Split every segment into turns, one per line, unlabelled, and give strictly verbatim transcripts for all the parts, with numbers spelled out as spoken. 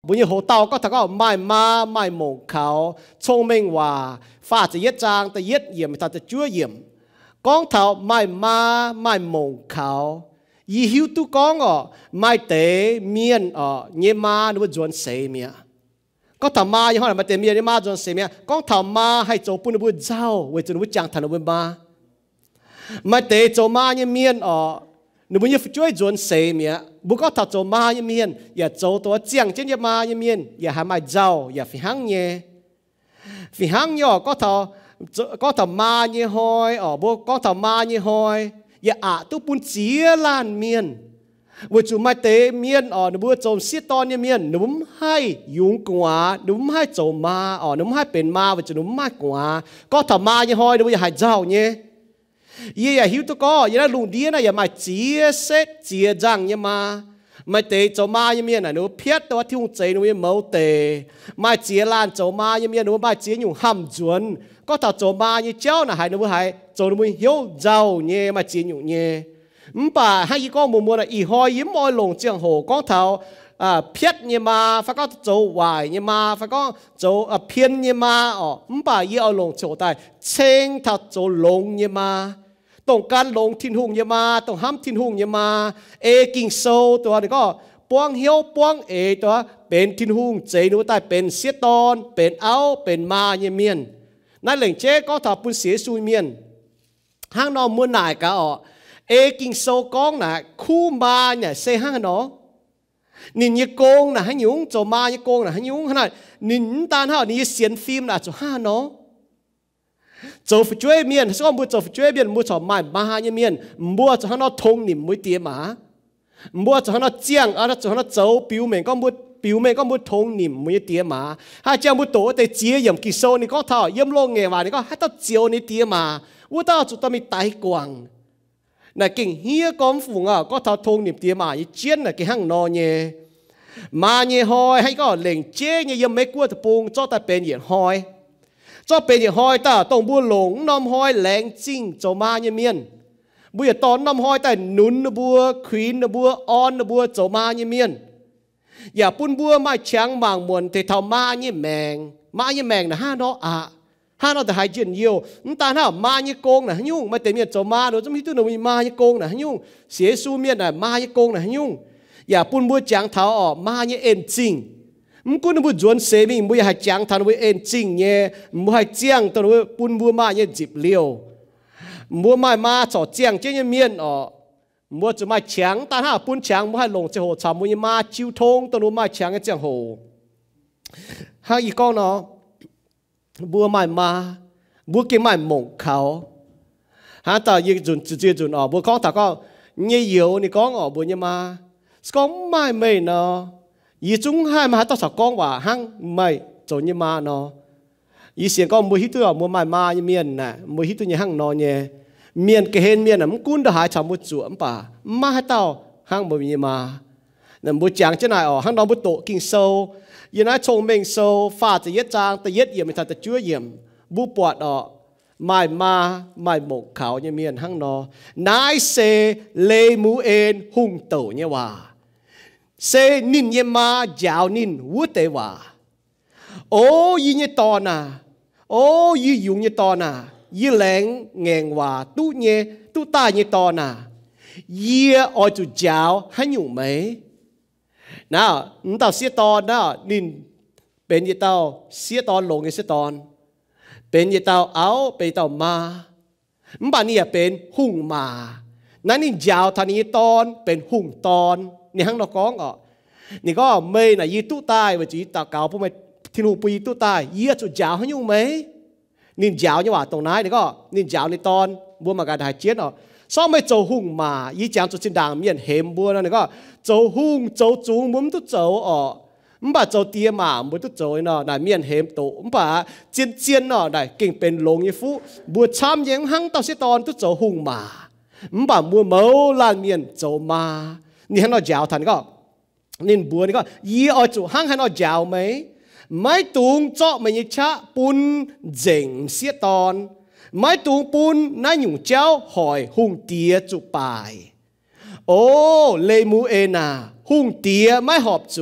บุญยโหเตาก็ถ้าก็ไม่มาไม่หมงเขาชงเมงว่าฟ้าจะเย็ดจางแต่เย็ดเยี่ยมถ้าจะชั่วเยี่ยมก้องเท้าไม่มาไม่หมงเขายี่หิวตุก้องอ๋อไม่เตะเมียนอ๋อเยี่ยมาหรือว่าจวนเสียเมียก็ทำมาอย่างไรมาเตะเมียเยี่ยมาจวนเสียเมียก้องทำมาให้โจปุ่นบุญเจ้าเวจนบุญจังทันบุญมาไม่เตะโจมาเยี่ยเมียนอ๋อหนูบุญยิ่งช่วยจวนเสียเมียบุก็ถ้าโจมาเยี่ยเมียนอย่าโจตัวเจียงเช่นเยี่ยมาเยี่ยเมียนอย่าหาไม่เจ้าอย่าฟิหังเย่ฟิหังย่อก็ถ้าก็ทำมาเยี่ยหอยอ๋อบุก็ทำมาเยี่ยหอยอย่าอาตุปุ่นเสียล้านเมียนว่าจุมาเตเมียนอ๋อหนูบัวโจมเสียตอนเนี่ยเมียนหนุ่มให้ยุงกว่าหนุ่มให้โจมมาอ๋อหนุ่มให้เป็นมาว่าจะหนุ่มมากกว่าก็ทำมาอย่าหอยหนูอย่าให้เจ้าเนี่ยยี่อย่าหิวตัวก็อย่าได้ลุงดีนะอย่ามาเจียเซ็ตเจียจังอย่ามาไม่เตโจมาอย่าเมียนน่ะหนูเพี้ยตัวที่หงใจหนูยังเมาเตไม่เจียลานโจมาอย่าเมียนหนูไม่เจียอยู่ห้ำจวนก็ถ้าโจมาอย่าเจ้าน่ะให้หนูให้โจหนูหิวเจ้าเนี่ยมาเจียอยู่เนี่ยมป่าให้ยี่ก้องมัวมัวน่ะอีหอยยิ้มอ้อยลงเจียงโหก้องเท้าอ่าเพี้ยเนี่ยมาฟ้าก็โจวายเนี่ยมาฟ้าก็โจอ่าเพี้ยนเนี่ยมาอ๋อมป่ายี่เอาลงโจได้เชิงถ้าโจลงเนี่ยมาต้องการลงทินหุงเนี่ยมาต้องห้ามทินหุงเนี่ยมาเอกิ่งโซตัวนี้ก็ป้วงเหี้ยวป้วงเอตัวเป็นทินหุงเจนูใต้เป็นเสียตอนเป็นเอาเป็นมาเนี่ยเมียนนั่นเหล่งเจ๊ก็ถ้าปุ่นเสียซุยเมียนห้างนอมมือหน่ายก็อ๋อเอกิ่งโซกองน่ะคู่มาเนี่ยเซห้างเนาะนินยโกงน่ะให้ยุงโจมายโกงน่ะให้ยุงขนาดนินตาเท่านี้เสียนฟิล์มน่ะโจห้าเนาะโจฟช่วยเมียนสก็มือโจฟช่วยเมียนมือชอบไม้มาหาเนี่ยเมียนมัวจะให้เราทงนิ่มมือเตี้ยมามัวจะให้เราเจียงอะไรจะให้เราโจปิวเมนก็มือปิวเมนก็มือทงนิ่มมือเตี้ยมาถ้าเจ้ามือโตแต่เจียอย่างกิโซนี่ก็เท่าเยี่ยมโลงเงวานี่ก็ให้ต้องเจียวนี่เตี้ยมาว่าต้องจุดต้องมีไตกวางน่ะกิ่งเฮียก้อมฝูงอ่ะก็ท้าทงนิบเตียมาอีเจียนน่ะกิ่งห้างนอเย่มาเย่หอยให้ก็เหล่งเจ๊เย่ยังไม่กลัวตะปูงจ้อแต่เป็นเหยียดหอยจ้อเป็นเหยียดหอยตาต้องบัวหลงน้ำหอยแหลงจริงเจ้ามาเย่เมียนบัวอย่าตอนน้ำหอยแต่หนุนบัวควีนบัวออนบัวเจ้ามาเย่เมียนอย่าปุ่นบัวมาช้างบางมวลแต่เท่ามาเย่แมงมาเย่แมงน่ะห้าเนาะอ่ะห้าเราแต่หายเจียนเยี่ยวนั่นตาถ้ามาเยโกงน่ะยุ่งมาแต่เมียนโจมาโดยจะมีตัวหนึ่งมาเยโกงน่ะยุ่งเสียสู้เมียนน่ะมาเยโกงน่ะยุ่งอย่าปุ่นบัวจางเท้าออกมาเยเอ็นจริงมึงกูนึกว่าจวนเสมิงบัวอย่าให้จางทันบัวเอ็นจริงเนี่ยบัวให้เจียงตัวบัวปุ่นบัวมาเยจิบเลี้ยวบัวไม่มาสอดเจียงเจียงเมียนออกบัวจะมาแข็งตาถ้าปุ่นแข็งบัวให้ลงเจ้าโหชามบัวมาชิวทงตัวบัวมาแข็งเจียงโหห้าอีกองเนาะบัวไม่มาบัวกินไม่หมงเขาฮะแต่ยังจุนจุนจุนอ๋อบัวก้องแต่ก็เงี้ยเหี่ยวนี่ก้องอ๋อบัวเนี่ยมาก้องไม่ไม่เนาะยี่จุ้งให้มาต้องสักก้องว่าหั่งไม่จนเนี่ยมาเนาะยี่เสียงก้องบัวฮิตตัวบัวไม่มาเนี่ยเมียนน่ะบัวฮิตตัวเนี่ยหั่งนอนเนี่ยเมียนเกเห็นเมียนน่ะมันกุ้นจะหายชาวบัวจวมป่ามาให้เต้าหั่งบัวเนี่ยมานั่นบัวจางเจ้าหน่ายอ๋อหั่งนอนบัวโตกินโซยันนั้นชงเมงโซฟ้าจะเย็ดจางแต่เย็ดเยี่ยมไม่ทันแต่ชั่วเยี่ยมบุปผาอ๋อไม่มาไม่หมกเขาเนี่ยเมียนหั่งนอนายเซเลมูเอ็นหุ่งโตเนี่ยว่าเซนินเยมายาวนินวุเตว่าโอ้ยี่เนี่ยตอนน่ะโอ้ยี่ยุงเนี่ยตอนน่ะยี่แหลงแงงว่าตู้เนี่ยตู้ตาเนี่ยตอนน่ะยี่ออยจุดยาวให้อยู่ไหมน่ะนั่นต่อเสียตอนน่ะนินเป็นยี่เต้าเสียตอนลงยี่เสียตอนเป็นยี่เต้าเอาเป็นเต้ามาบ้านนี้เป็นหุ่งมานั่นนี่ยาวทานี้ตอนเป็นหุ่งตอนนี่หั่งนอกก้องอ่ะนี่ก็ไม่น่ะยี่ตู้ตายว่าจีตาเก่าพวกมันที่นู่นปีตู้ตายยี่จุดยาวให้อยู่ไหมนินยาวเนี่ยว่าตรงไหนนี่ก็นินยาวในตอนบัวมาการหายเจี๊ยนอ่ะซ้อมไม่โจหุ่งมายี่จางจุดจินด่างเมียนเหมบัวนั่นนี่ก็โจหุ่งโจจูงมุมตู้โจอ่ะมบ่าโจเตียมาบัวตู้โจเนาะได้เมียนเหมโตมบ่าเจียนเจียนเนาะได้เก่งเป็นลงยี่ฟูบัวชามยังหั่งต่อเสียตอนตู้โจหุ่งมามบ่ามัวเมาลานเมียนโจมานี่ให้เรายาวทันก็นินบัวนี่ก็ยี่อจุหั่งให้เรายาวไหมไม่ตุงเจาะไม่ยิชะปุนเจ๋งเสียตอนไม่ตุงปุนนั่นหยุ่งเจ้าหอยหุ่งเตียจุปายโอ้เลมูเอนาหุ่งเตียไม่หอบจุ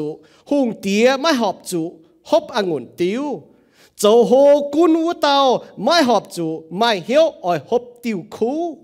hùng tía mai họp chủ hộp ăn nguồn tiêu dầu hồ cún vũ tàu mai họp chủ mai hiếu ỏi hộp tiêu khu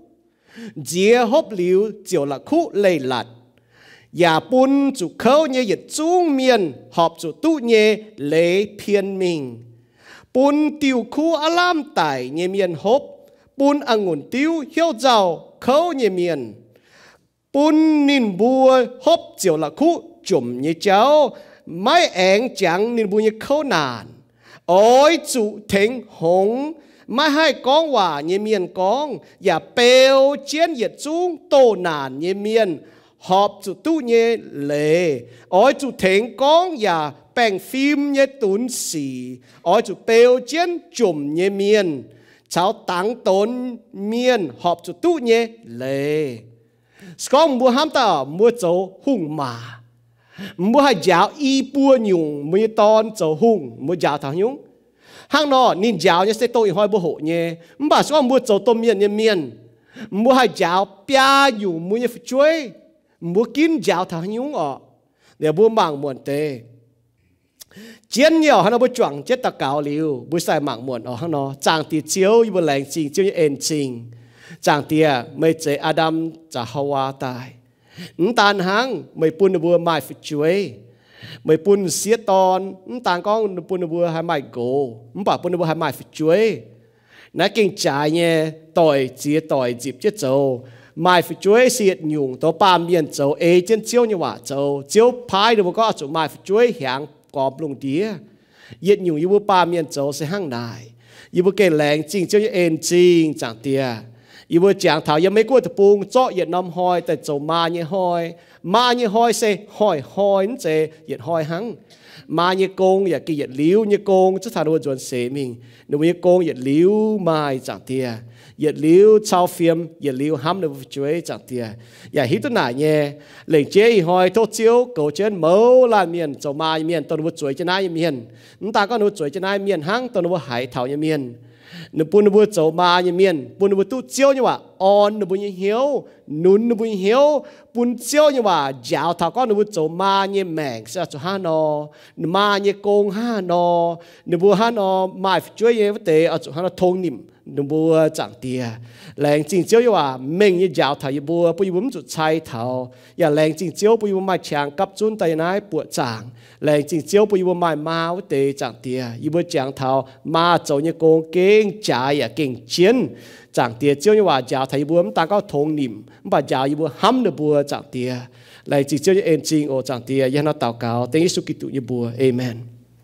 dìa hộp liu chiều là khu lầy lạtอย่าปุ่นจุเขาเนี่ยอย่าจุ้งเมียนหอบจุตุเนี่ยเละเพียนมิงปุ่นติวคู่อลามไตเนี่ยเมียนหบปุ่นองุ่นติวเหี้ยวเจ้าเขาเนี่ยเมียนปุ่นนินบัวหบเจียวละคู่จุ่มเนี่ยเจ้าไม่แองจังนินบัวเนี่ยเขานานโอ้ยจุเถงหงไม่ให้กองว่าเนี่ยเมียนกองอย่าเปลวเจียนเหยียดจุ้งโตนานเนี่ยเมียนหอบจุดตู้เนี่ยเลยอ้อยจุดเถงก้องอย่าแป่งฟิล์มเนี่ยตุนสีอ้อยจุดเปลวเจียนจุ่มเนี่ยเมียนชาวตังตนเมียนหอบจุดตู้เนี่ยเลยสกองมัวห้ามตามัวโจหุ่งมามัวให้ยาวอีปัวยุงมัวตอนโจหุ่งมัวยาวทางยุงห้างนอนินยาวเนี่ยเสตโตอีหอยบัวโหเนี่ยมันบ่าสกองมัวโจต้มเมียนเนี่ยเมียนมัวให้ยาวเปียอยู่มัวเนี่ยช่วยมัวกินยาวทางยุงอ่ะเดี๋ยวบัวหมางมวนเตเจียนเหนียวฮันเอาบัวจ่วงเจ็ดตะเกาหลิวบัวใส่หมางมวนออกข้างนอกจางตีเจียวอยู่บนแหลงจริงเจียวอยู่เอ็นจริงจางเตียไม่เจออาดัมจะฮาวาตายน้ำตาลหังไม่ปุ่นบัวไม่ฟิช่วยไม่ปุ่นเสียตอนน้ำตาลก้องปุ่นบัวให้ไม่โกน้ำป่าปุ่นบัวให้ไม่ฟิช่วยนักเก่งใจเนี่ยต่อยเจียต่อยจีบเจ้าโจmai phải chuối xiết nhung tao ba miền châu ê trên chiếu như vậy châu chiếu phái được có chỗ mai phải chuối hàng cọp lùng tía yết nhung như ba miền châu sẽ hăng đài như cái lẹng chính chiếu như ên chính chẳng tía như chẳng thảo như mấy cô tập bung cho yết năm hoi tại châu ma như hoi ma như hoi sẽ hoi hoi nó sẽ yết hoi hăng ma như công yết kia yết liu như công chắc thà đâu chuẩn sẽ mình nếu như công yết liu mai chẳng tía yết liu trao phim yết liu hâm được chuối chẳng tía ya hít tuần này nhé lệnh chế hoi thốt chiếu cầu trên mẫu là miền châu ma miền tàu nuốt chuối trên ai miền chúng ta có nuốt chuối trên ai miền hang tàu nuốt hải thảo như miền nụ bún nuốt châu ma như miền bún nuốt tu chiếu như vậy on nụ bún như hiếu nún nụ bún hiếu bún chiếu như vậy giáo thảo có nuốt châu ma như mèn sẽ cho hà nọ nụ ma như công hà nọ nụ bún hà nọ mai chuối như vậy để ở chỗ hà nọ thông niệm nụ bùa chẳng tìa lệnh chính chiếu như vậy mình như giáo thảo như bùa bùi bùm chuột chay thảo ya lệnh chính chiếu bùi bùm mai chàng cấp chun tay nái bùa chẳng lệnh chính chiếu bùi bùm mai ma với tề chẳng tìa như bùa chẳng thảo ma châu như công kinh trái ya kinh chiến chẳng tìa chiếu như vậy giáo thảo như bùa ta có thông niệm mà giáo như bùa hâm được bùa chẳng tìa lệnh chính chiếu như en chính ô chẳng tìa ya nó tào cáo tên Giêsu Kitô như bùa amen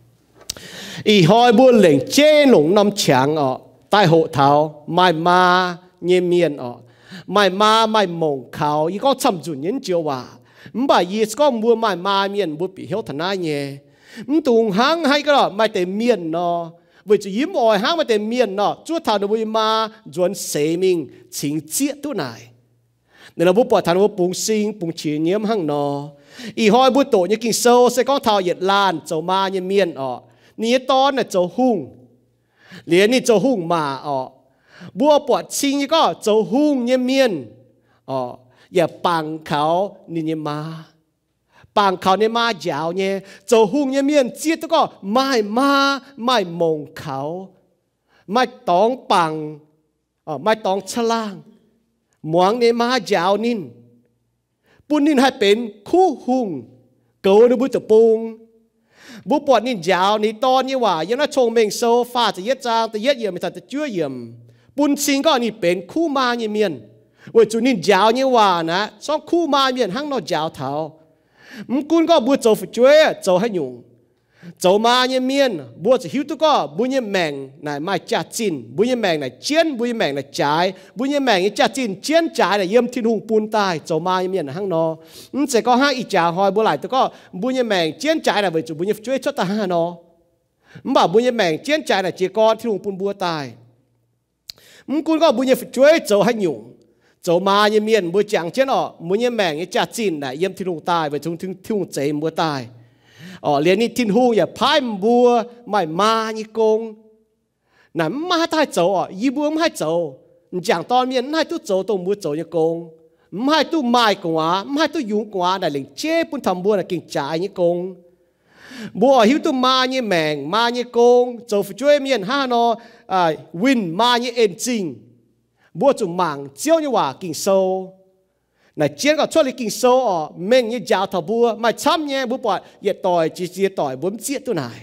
y hoi bùa lệnh chế lủng năm chẳng ọ tai hộ thảo mai ma nhẹ miền ọ mai ma mai mông khảo y có chăm chủ nhân chiều hòa bà y có mua mai ma miền mua bị hiếu thần ai nhé tùng hang hay cái đó mai tề miền nó vì chỉ yếm ỏi hang mai tề miền nó chúa thảo nó vui ma chuẩn sế mình chính chiết tu này nên là bố bỏ thảo nó bùng sinh bùng chỉ nhiễm hang nó y hoi bố tổ như kinh sâu sẽ có thảo yết lan châu ma nhẹ miền ọ ní to là châu hung liềnนี่โจหุ่งมาอ๋อบัวปวดชิงนี่ก็โจหุ่งเนี่ยเมียนอ๋ออย่าปังเขานี่เนี่ยมาปังเขาเนี่ยมายาวเนี่ยโจหุ่งเนี่ยเมียนเจี๊ยตัวก็ไม่มาไม่มงเขาไม่ต้องปังอ๋อไม่ต้องฉลางหมวงเนี่ยมายาวนินปุ่นนินให้เป็นคู่หุ่งเกิดในบุตรปุงบุปผานี่ยาวนี่ตอนนี่ว่ายังน่าชงเมงโซฟาจะเย็ดจางแต่เย็ดเยี่ยมไม่ทันจะช่วยเยี่ยมปุนซิงก็นี่เป็นคู่มาเมียนว่าจุนี่ยาวนี่ว่านะสองคู่มาเมียนห้างนอยาวเท้ามึงกุนก็บัวโจฝช่วยโจให้หยุ่งโจมาเนี่ยเมียนบัวจะหิวตัวก็บุญเนี่ยแมงไหนไม่จ่าจินบุญเนี่ยแมงไหนเจียนบุญเนี่ยแมงไหนจ่ายบุญเนี่ยแมงจ่าจินเจียนจ่ายไหนเยี่ยมที่หุงปูนตายโจมาเนี่ยเมียนห้างนอมึงจะก็ห้าอีจ่าหอยบัวไหลตัวก็บุญเนี่ยแมงเจียนจ่ายไหนไปจุบุญเนี่ยช่วยชดตาห้านอมึงบอกบุญเนี่ยแมงเจียนจ่ายไหนเจียก้อนที่หุงปูนบัวตายมึงกุนก็บุญเนี่ยช่วยโจให้หยุ่งโจมาเนี่ยเมียนบัวจังเจียนอ๋อบุญเนี่ยแมงจ่าจินไหนเยี่ยมที่หุงตายไปจุงที่ที่หุงเจมบัวตายอ๋อเรียนนี่ทิ้งหูอย่าพายบัวไม่มานี่กงนั่นมาให้โจอ๋อยีบัวไม่ให้โจจังตอนเมียนให้ตู้โจตรงบัวโจนี่กงไม่ให้ตู้ไม้กว่าไม่ให้ตู้ยุงกว่าแต่เลี้ยงเจ้ปุ่นทำบัวน่ะเก่งจ่ายนี่กง bùa hiếu tu ma như mèng ma như công châu phải chơi miền ha nó win ma như en chinh bùa chủ mảng chiếu như hòa kinh sâu này chiến có cho lấy kinh sâu ở mình như giáo thảo bùa mà chăm nhé bùa bọt nhiệt tỏi chỉ chỉ tỏi bướm chiết tu này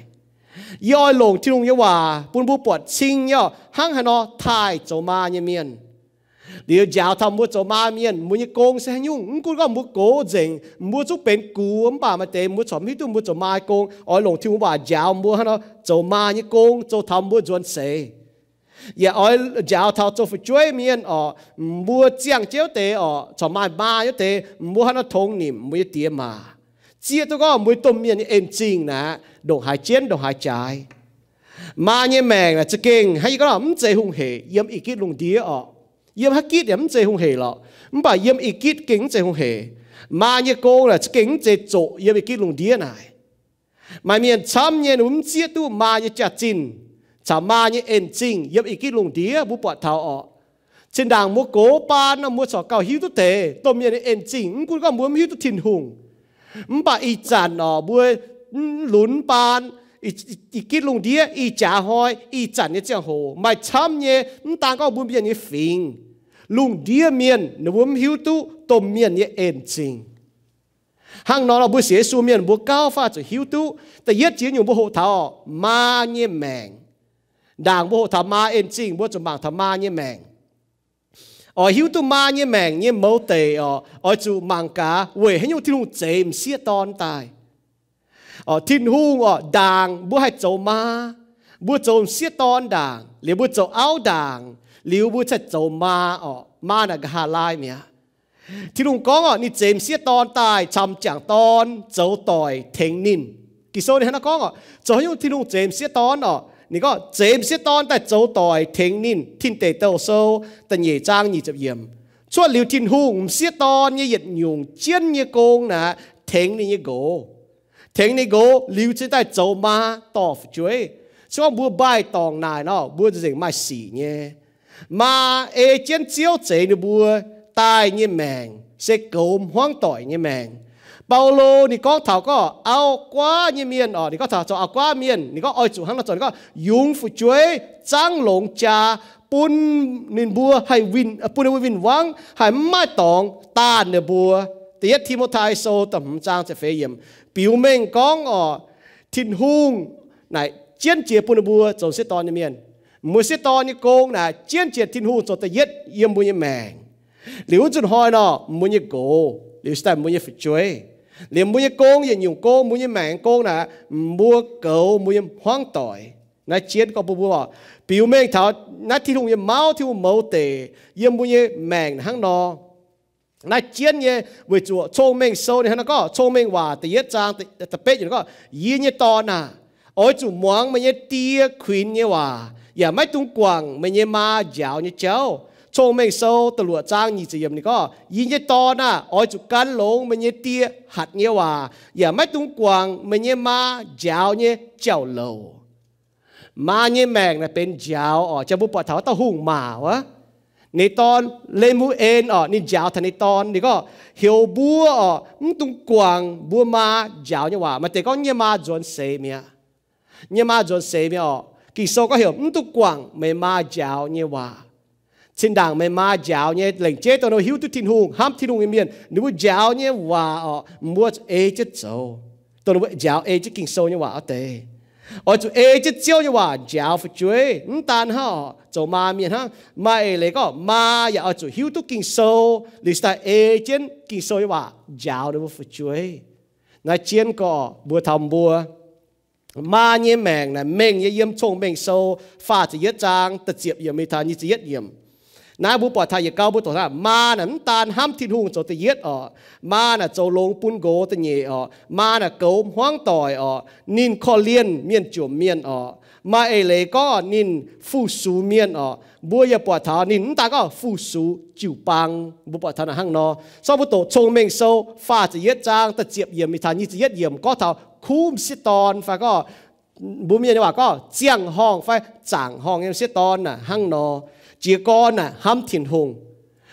yoi lồngที่ลงnhư hòa bùn bùa bọt chinh nhở hăng hà nó thai châu ma như miền điều giáo thảo bùa châu ma miền muốn như công sẽ nhung cũng có muốn cố dình muốn giúp bên cú bà mà để muốn chọn hít tu muốn châu ma công ở lồngที่ลงhòa giáo muốn hà nó châu ma như công châu thảo muốn chuẩn sấyอย่าอ้อยยาวเท่าจะฝึกช่วยเมียนอ๋อมัวเจียงเจ้าเตอ๋อชาวมาบ้าเจ้าเตมัวหันทงนิ่มมัวเตี้ยมาเจียตัวก็มัวต้มเมียนเอ็นจริงนะดงหายเจียนดงหายใจมาเนี่ยแมงนะจะเก่งให้ก็มันใจหงเหเยี่ยมอีกกิดลงเดียอ๋อเยี่ยมฮักกิดเนี่ยมันใจหงเหหรอมันบ่เยี่ยมอีกกิดเก่งใจหงเหมาเนี่ยโกงนะจะเก่งใจโจเยี่ยมอีกกิดลงเดียไหนมาเมียนช้ำเนี่ยหนุ่มเจียตัวมาเนี่ยจัดจินชาวมาเนี่ยเอ็นจริงยับอีกกี่ลงเดียบุปผาเท้าออกเช่นดังมัวโกปานนะมัวสอเก่าหิวตุเตต้มเนี่ยเอ็นจริงคุณก็มัวหิวตุทินหุงมันป่าอีจันอ๋อบัวหลุนปานอีกกี่ลงเดียอีจ่าหอยอีจันเนี่ยเจ้าโหไม่ช้ำเนี่ยมันต่างก็บัวเมียนเนี่ยฟิงลุงเดียเมียนนะบัวหิวตุต้มเมียนเนี่ยเอ็นจริงห้างนอนเราบัวเสียสูเมียนบัวก้าวฟ้าจะหิวตุแต่เย็ดเจียนอยู่บัวโหเท้ามาเนี่ยแมงด่างโบธรรมาเอ็นจริงโบจะบางธรรมาเนี่ยแมงอ๋อหิวตัวมาเนี่ยแมงเนี่ยเมาเตะอ๋ออ๋อจูมังกาเว่ยให้ยุ่งที่ลุงเจมเสียตอนตายอ๋อทิ้งหูอ๋อด่างโบให้โจมาโบโจมเสียตอนด่างหรือโบโจเอาด่างหรือโบจะโจมาอ๋อมาหนักหาลายเมียที่ลุงก้องอ๋อนี่เจมเสียตอนตายชำจังตอนโจต่อยเทงนินกิโซเนี่ยนะก้องอ๋อโจให้ยุ่งที่ลุงเจมเสียตอนอ๋อนี่ก็เจมส์ตอนแต่โจต่อยเทงนินทิ้งเตะเต้าโซ่แต่เหย่จ้างยี่จะเยี่ยมช่วยหลิวทิ้งหุ่งเสียตอนยี่หยัดยุงเจียนยี่โกงนะเทงนี่ยี่โกเทงนี่โกหลิวจะได้โจมาต่อช่วยช่วงบัวใบตองนายเนาะบัวจะเสียงไม่สีเนี่ยมาเอเจียนเจียวเจนบัวตายยี่แมงเสกโกมห้องต่อยยี่แมงเปาโลนี่ก็ถาก็เอากว่าเนี่ยเมียนอ๋อนี่ก็ถาจะเอากว่าเมียนนี่ก็อ้อยจุหังละจนก็ยุงฝุ่ช่วยจ้างหลงจ่าปุ่นนินบัวให้วินปุ่นวินวังให้ไม่ตองตาเนบัวเตียทีโมไทโซต่ำจ้างจะเฟยมปิวเม่งก้องอ๋อทินหุงไหนเจียนเจียปุ่นบัวจนเสตอนเนี่ยเมียนมือเสตอนนี่โกงนะเจียนเจียทินหุงจนแต่เย็ดเยี่ยมบุญแมงหรือจุดหอยเนาะมุญโกหรือสไตล์มุญฝุ่ช่วยเลี้ยงมุ้ยโกงอย่างอยู่โกงมุ้ยแมงโกงนะบัวเก๋ามุ้ยห้องต่อยนักเชียนก็บัวปิวเมงเท้านักที่ทุ่งยังเมาที่เมาเตะยังมุ้ยแมงห้างนอนักเชียนเนี่ยวิจัวโชงเมงโซเนี่ยนะก็โชงเมงว่าแต่ยัดจางแต่แต่เป็ดอยู่ก็ยีเนี่ยตอนน่ะโอ้ยจู่มวงมันเนี่ยเตี้ยขวินเนี่ยว่าอย่าไม่ตุ้งกวางมันเนี่ยมาเจ้าเนี่ยเจ้าโชงเมงโซตำรวจจ้างยี่สิบยมนี่ก็ยิงยี่ตอนน่ะอ้อยจุกันหลงมันยี่เตี้ยหัดเนี่ยว่าอย่าไม่ตุ้งกวางมันยี่มาเจ้าเนี่ยเจ้าโลมาเนี่ยแมงน่ะเป็นเจ้าอ๋อจะบุปผาเท้าตะหุ่งมาวะในตอนเลมูเอ็นอ๋อนี่เจ้าทันในตอนนี่ก็เหี่ยวบัวอ๋อมึงตุ้งกวางบัวมาเจ้าเนี่ยว่ามันแต่ก็เนี่ยมาจนเสียเมียเนี่ยมาจนเสียเมียอ๋อกิโซก็เหี่ยวมึงตุ้งกวางไม่มาเจ้าเนี่ยว่าชินดังไม่มาเจ้าเนี่ยหลังเจ้าตัวเราหิวตุทินหุงห้ามทินหุงเมียนนึกว่าเจ้าเนี่ยว่าอ๋อมัวเอจะโจตัวเราเจ้าเอจะกินโซเนี่ยว่าเอาเตะอ๋อจู่เอจะเจ้าเนี่ยว่าเจ้าฝึกช่วยนั่นตานฮะโจมาเมียนฮะมาเอเลยก็มาอย่าเอาจู่หิวตุกินโซหรือสไตล์เอเจนกินโซเนี่ยว่าเจ้าเนี่ยว่าฝึกช่วยนายเจียนก็บัวทำบัวมาเนี่ยแมงนะแมงเยี่ยมชงแมงโซฟ้าจะเยอะจางตะเจียบเยี่ยมไม่ทานยี่จะเยอะเยี่ยมน้าบุปผาไทยเก้าบุตรนะมาน่ะน้ำตาลห้ามทิ้งหุงโจตะเย็ดอ๋อมาน่ะโจลงปุ้นโกตะเย่อ๋อมาน่ะเกาห้องต่อยอ๋อนินคอเลียนเมียนจุ่มเมียนอ๋อมาเอเลยก็นินฟูสูเมียนอ๋อบัวยาปวดเท้านินตาก็ฟูสูจิ๋วปังบุปผาทนะห้างนอซอบุตรชงเมงโซฟ้าจะเย็ดจางตะเจียบเยี่ยมมีทานยี่จะเย็ดเยี่ยมก็เท้าคุ้มสิตอนฟ้าก็บุเมียนว่าก็เจียงห้องฟ้าจ่างห้องยังสิตอนน่ะห้างนอจีก้อนน่ะห้ามถิ่นหง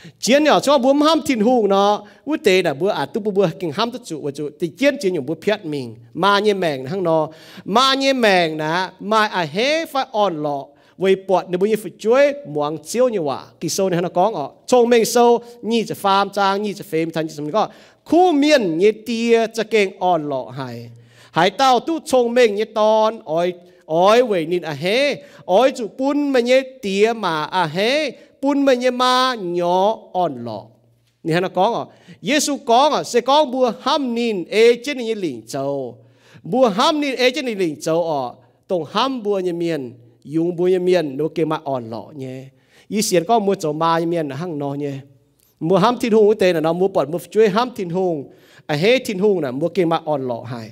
chiến nhỏ cho bố ham thiên hùng nó bố tê là bố à tu bố bố kinh ham tất chủ và chủ thì chiến chiến nhung bố phiết mình mà như mèng hăng nó mà như mèng nè mà à hé phải on lọ với bọt nếu bố như phải chuối muang chiếu như vậy kỳ sâu này nó có ngọ trong mình sâu nhưจะ farm จางnhưจะ fame ทันจะสมก็คู่เมียนnhư tiaจะเก่ง on ลอหายหายเต้าตู้ชงเม่งnhư ตอนอ้อยอ้อยเวยนินอะเฮอ้อยจุปุ้นมันnhư tia mà à héปุ้นมันnhư mà nhỏ on ลอนี่ฮะnó có ngọเยซูcó ngọ sẽ có bùa ham nínเอเจนnhư lĩnh châu bùa ham nínเอเจนnhư lĩnh châu ọตรง ham บัวnhư miền dùng bùi miền nó kêu mà on lọ nhé, ý xiên có mua chỗ ma miền là hăng nó nhé, mua ham thiên hùng cái tên là nó mua bọt mua chuối ham thiên hùng, à hết thiên hùng là mua kêu mà on lọ hay,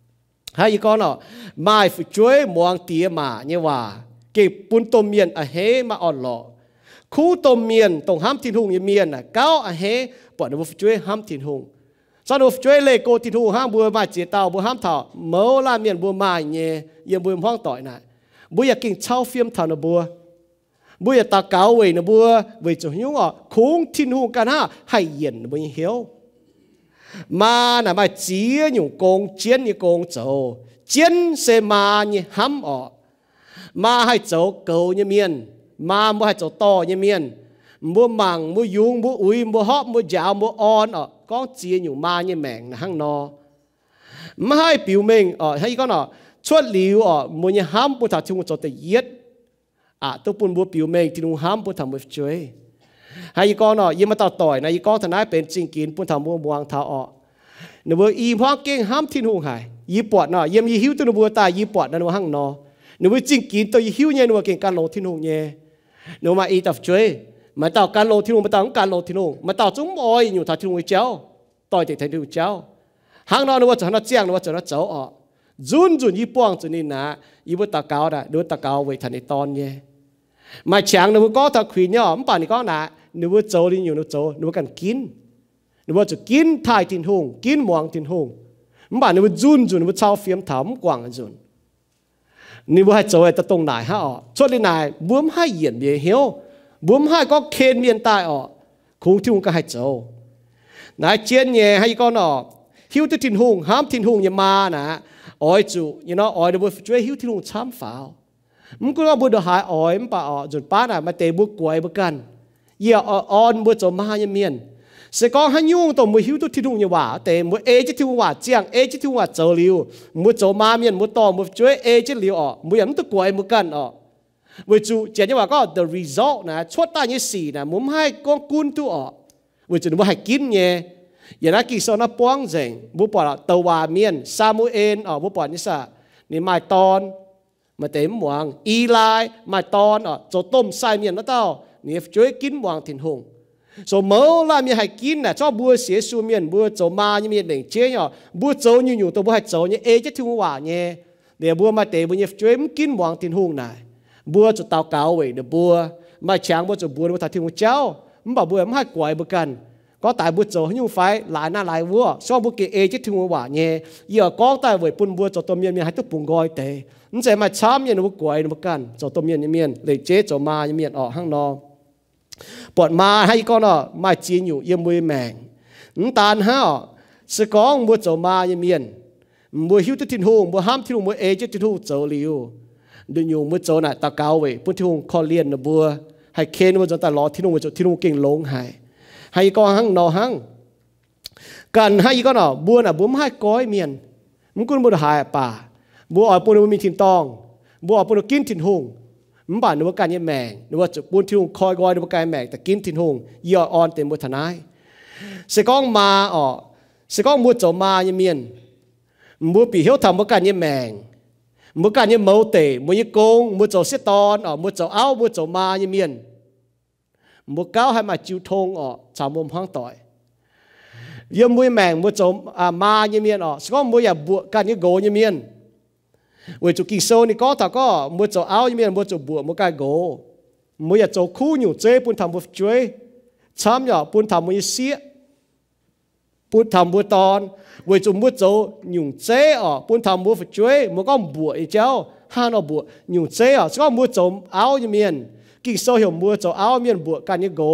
hay ý con nó mai phải chuối muang tía mà nhưว่าkêu bún tôm miền à hết mà on lọ, khu tôm miền tông ham thiên hùng như miền là cao à hết bọt nó mua chuối ham thiên hùng, sau đó chuối lê cô thiên hùng ham bùa mai chế tàu bùa ham thọ mớ la miền bùa mai nhé, yên bùa hoang tỏi này bùaอยากกินเช่าฟิล์มทานบัวบัวอยากตาเก๋าเว้ยนะบัวเว้ยจะหิ้วอ่ะคงทิ้งหูกันฮะให้เย็นบัวยังเหี่ยวมาน่ะมาเจี๋ยอยู่กงเจียนอยู่กงโจเจียนเสมาเนี่ยห้ำอ่ะมาให้โจเก่าเนี่ยเมียนมาบัวให้โจต่อเนี่ยเมียนบัวมังบัวยุงบัวอุ้ยบัวฮอบบัวยาวบัวอ่อนอ่ะก้องเจี๋ยอยู่มาเนี่ยแมงนะหั่งนอไม่ให้ปิวเมงอ่ะให้ก็น่ะชวดหลิวอ่ะมันยังห้ามปุ่นทำที่มันจะเย็ดอ่ะตัวปุ่นบัวปิวเมงที่มันห้ามปุ่นทำมันช่วยให้ยี่ก้อนอ่ะยี่มาต่อต่อยนะยี่ก้อนทนายเป็นจริงกินปุ่นทำบัวบวงเท้าอ่ะหนูบัวอีพ่อเก่งห้ามที่นุ่งหายยี่ปวดเนาะยี่มยี่หิวตัวหนูบัวตายยี่ปวดนั่นหนูหั่งเนาะหนูบัวจริงกินตัวยี่หิวเนี่ยหนูเก่งการโลที่นุ่งเนี่ยหนูมาอีตับช่วยมาต่อการโลที่นุ่งมาต่อการโลที่นุ่งมาต่อจุ้มอ้อยอยู่ทำที่นุ่งเจ้าต่อยเด็กที่นุ่งเจ้าหั่งเนาะหนูว่าจะหน้าเจียงหนูว่าจะหน้าเจ้าอ่ะจุนจุนยี่ป้องจุนนี่นะยี่บุตรตะเกาได้ดูตะเกาไว้ทันในตอนเนี่ยมาเฉียงหนูก็ตะขวินเนี่ยมันป่านนี่ก็นะหนูว่าโจลินอยู่หนูโจหนูกันกินหนูว่าจะกินทายทินหงกินหมวงทินหงมันป่านหนูว่าจุนจุนหนูว่าเช่าเฟียมถามกว่างจุนหนูว่าให้โจไอ้ตะตรงไหนฮะอ๋อชดเลยนายบ้วมให้เหยียดเบี้ยเหี้ยวบ้วมให้ก็เคนเมียนตายอ๋อคงที่หงก็ให้โจนายเจียนเนี่ยให้ก็น่ะหิวที่ทินหงห้ามทินหงอย่ามานะอ้อยจูyou knowอ้อยเดี๋ยวบัวช่วยหิวที่ลุงช้ำฝ่าวมันก็ว่าบัวเดือดหายอ้อยมันป่าอ๋อจนป้าน่ะมาเตะบัวกวยบัวกันเยี่ยอ่อนบัวจมมาอย่างเมียนเสกองหันยุ่งตัวบัวหิวตัวที่ลุงอย่าว่าแต่บัวเอจิที่ว่าเจียงเอจิที่ว่าเจอลิวบัวจมมาเมียนบัวต่อบัวช่วยเอจิลิวอ๋อบัวยังตัวกวยบัวกันอ๋อบัวจูเจียนว่าก็ the result นะชดตาเนี่ยสี่นะมุมให้กองกุนตัวอ๋อบัวจูบัวให้กินเนี่ยอย่างนั้นกิโซน่าป้องเจงบุปผาตัวาเมียนซามูเอลอ๋อบุปผานี่ซะนี่มาตอนมาเต็มหวังอีไลมาตอนอ๋อโจต้มใส่เมียนแล้วเต้านี่ช่วยกินหวังถิ่นหงโจเมื่อละมีให้กินน่ะชอบบัวเสียสูเมียนบัวโจมาเนี่ยมีหนึ่งเจี๊ยอ๋อบัวโจอยู่อยู่ตัวบัวให้โจเนี่ยเอจะทิ้งหวานเนี่ยเดี๋ยวบัวมาเตะบัวเนี่ยช่วยมันกินหวังถิ่นหงน่ะบัวโจเตาเก่าไว้เดี๋ยวบัวมาช้างบัวโจบัวบัวทัดทิ้งหัวเจ้ามันบอกบัวมันให้กวยบัวกันก็ตายบุญโจยุ่งไฟหลายหน้าหลายวัวชอบบุกเกเอจิถึงว่าเนี่ยเยอะก็ตายไว้ปุ่นบัวโจตัวเมียนมีให้ตุปุ่งกอยเตะนั่นใจมาช้ำยันบุกกวยบุกกันโจตัวเมียนเมียนเลยเจ๊โจมาเมียนออกห้างนอปวดมาให้ก็เนาะมาจีนอยู่เยี่ยมมวยแมงนั่นตาลห้าสกองบัวโจมาเมียนบัวหิวตุทินหงบัวห้ามทินหงบัวเอจิทินหงโจลิวดูอยู่บัวโจน่ะตะเกาไว้ปุ่นทินหงคอเลียนบัวให้เคนบัวโจตลอดทินหงบัวโจทินหงเก่งลงหายให้ก็หั่งนอหั่งกันให้ก็นอบัวน่ะบัวไม่ให้ก้อยเมียนมันก็บัวหายป่าบัวอ่อนปุ่นบัวมีถิ่นตองบัวอ่อนปุ่นกินถิ่นหงมันป่านนึกว่าการยี่แมงนึกว่าจะปุ่นถิ่นหงคอยก้อยนึกว่าการแมงแต่กินถิ่นหงยี่อ่อนเต็มบัวทนายเสกองมาอ๋อเสกองบัวโจมายี่เมียนบัวปีเหี้ยวทำบัวการยี่แมงบัวการยี่เมาเตะบัวยี่โกงบัวโจเสียตอนอ๋อบัวโจเอ้าบัวโจมายี่เมียนบัวเก้าให้มาจิวทงอ๋อสามมุมห้างต่อยเยี่ยมมวยแมงบัวโจมาเยี่ยมเมียนอ๋อสก็บัวอย่าบัวการยี่โกเยี่ยมเมียนเวจุกิโซนี่ก็ถ้าก็บัวโจเอาเยี่ยมเมียนบัวโจบัวบัวการโกบัวอย่าโจคู่อยู่เจ้ปุ่นทำบัวช่วยช้ำอย่าปุ่นทำบัวเสียปุ่นทำบัวตอนเวจุบัวโจอยู่เจ้อ๋อปุ่นทำบัวช่วยบัวก็บัวอีเจ้าห้าหนอบัวอยู่เจ้อ๋อสก็บัวโจเอาเยี่ยมเมียนกิโซเหี่ยวมัวโจเอาเมียนบัวกันยี่โก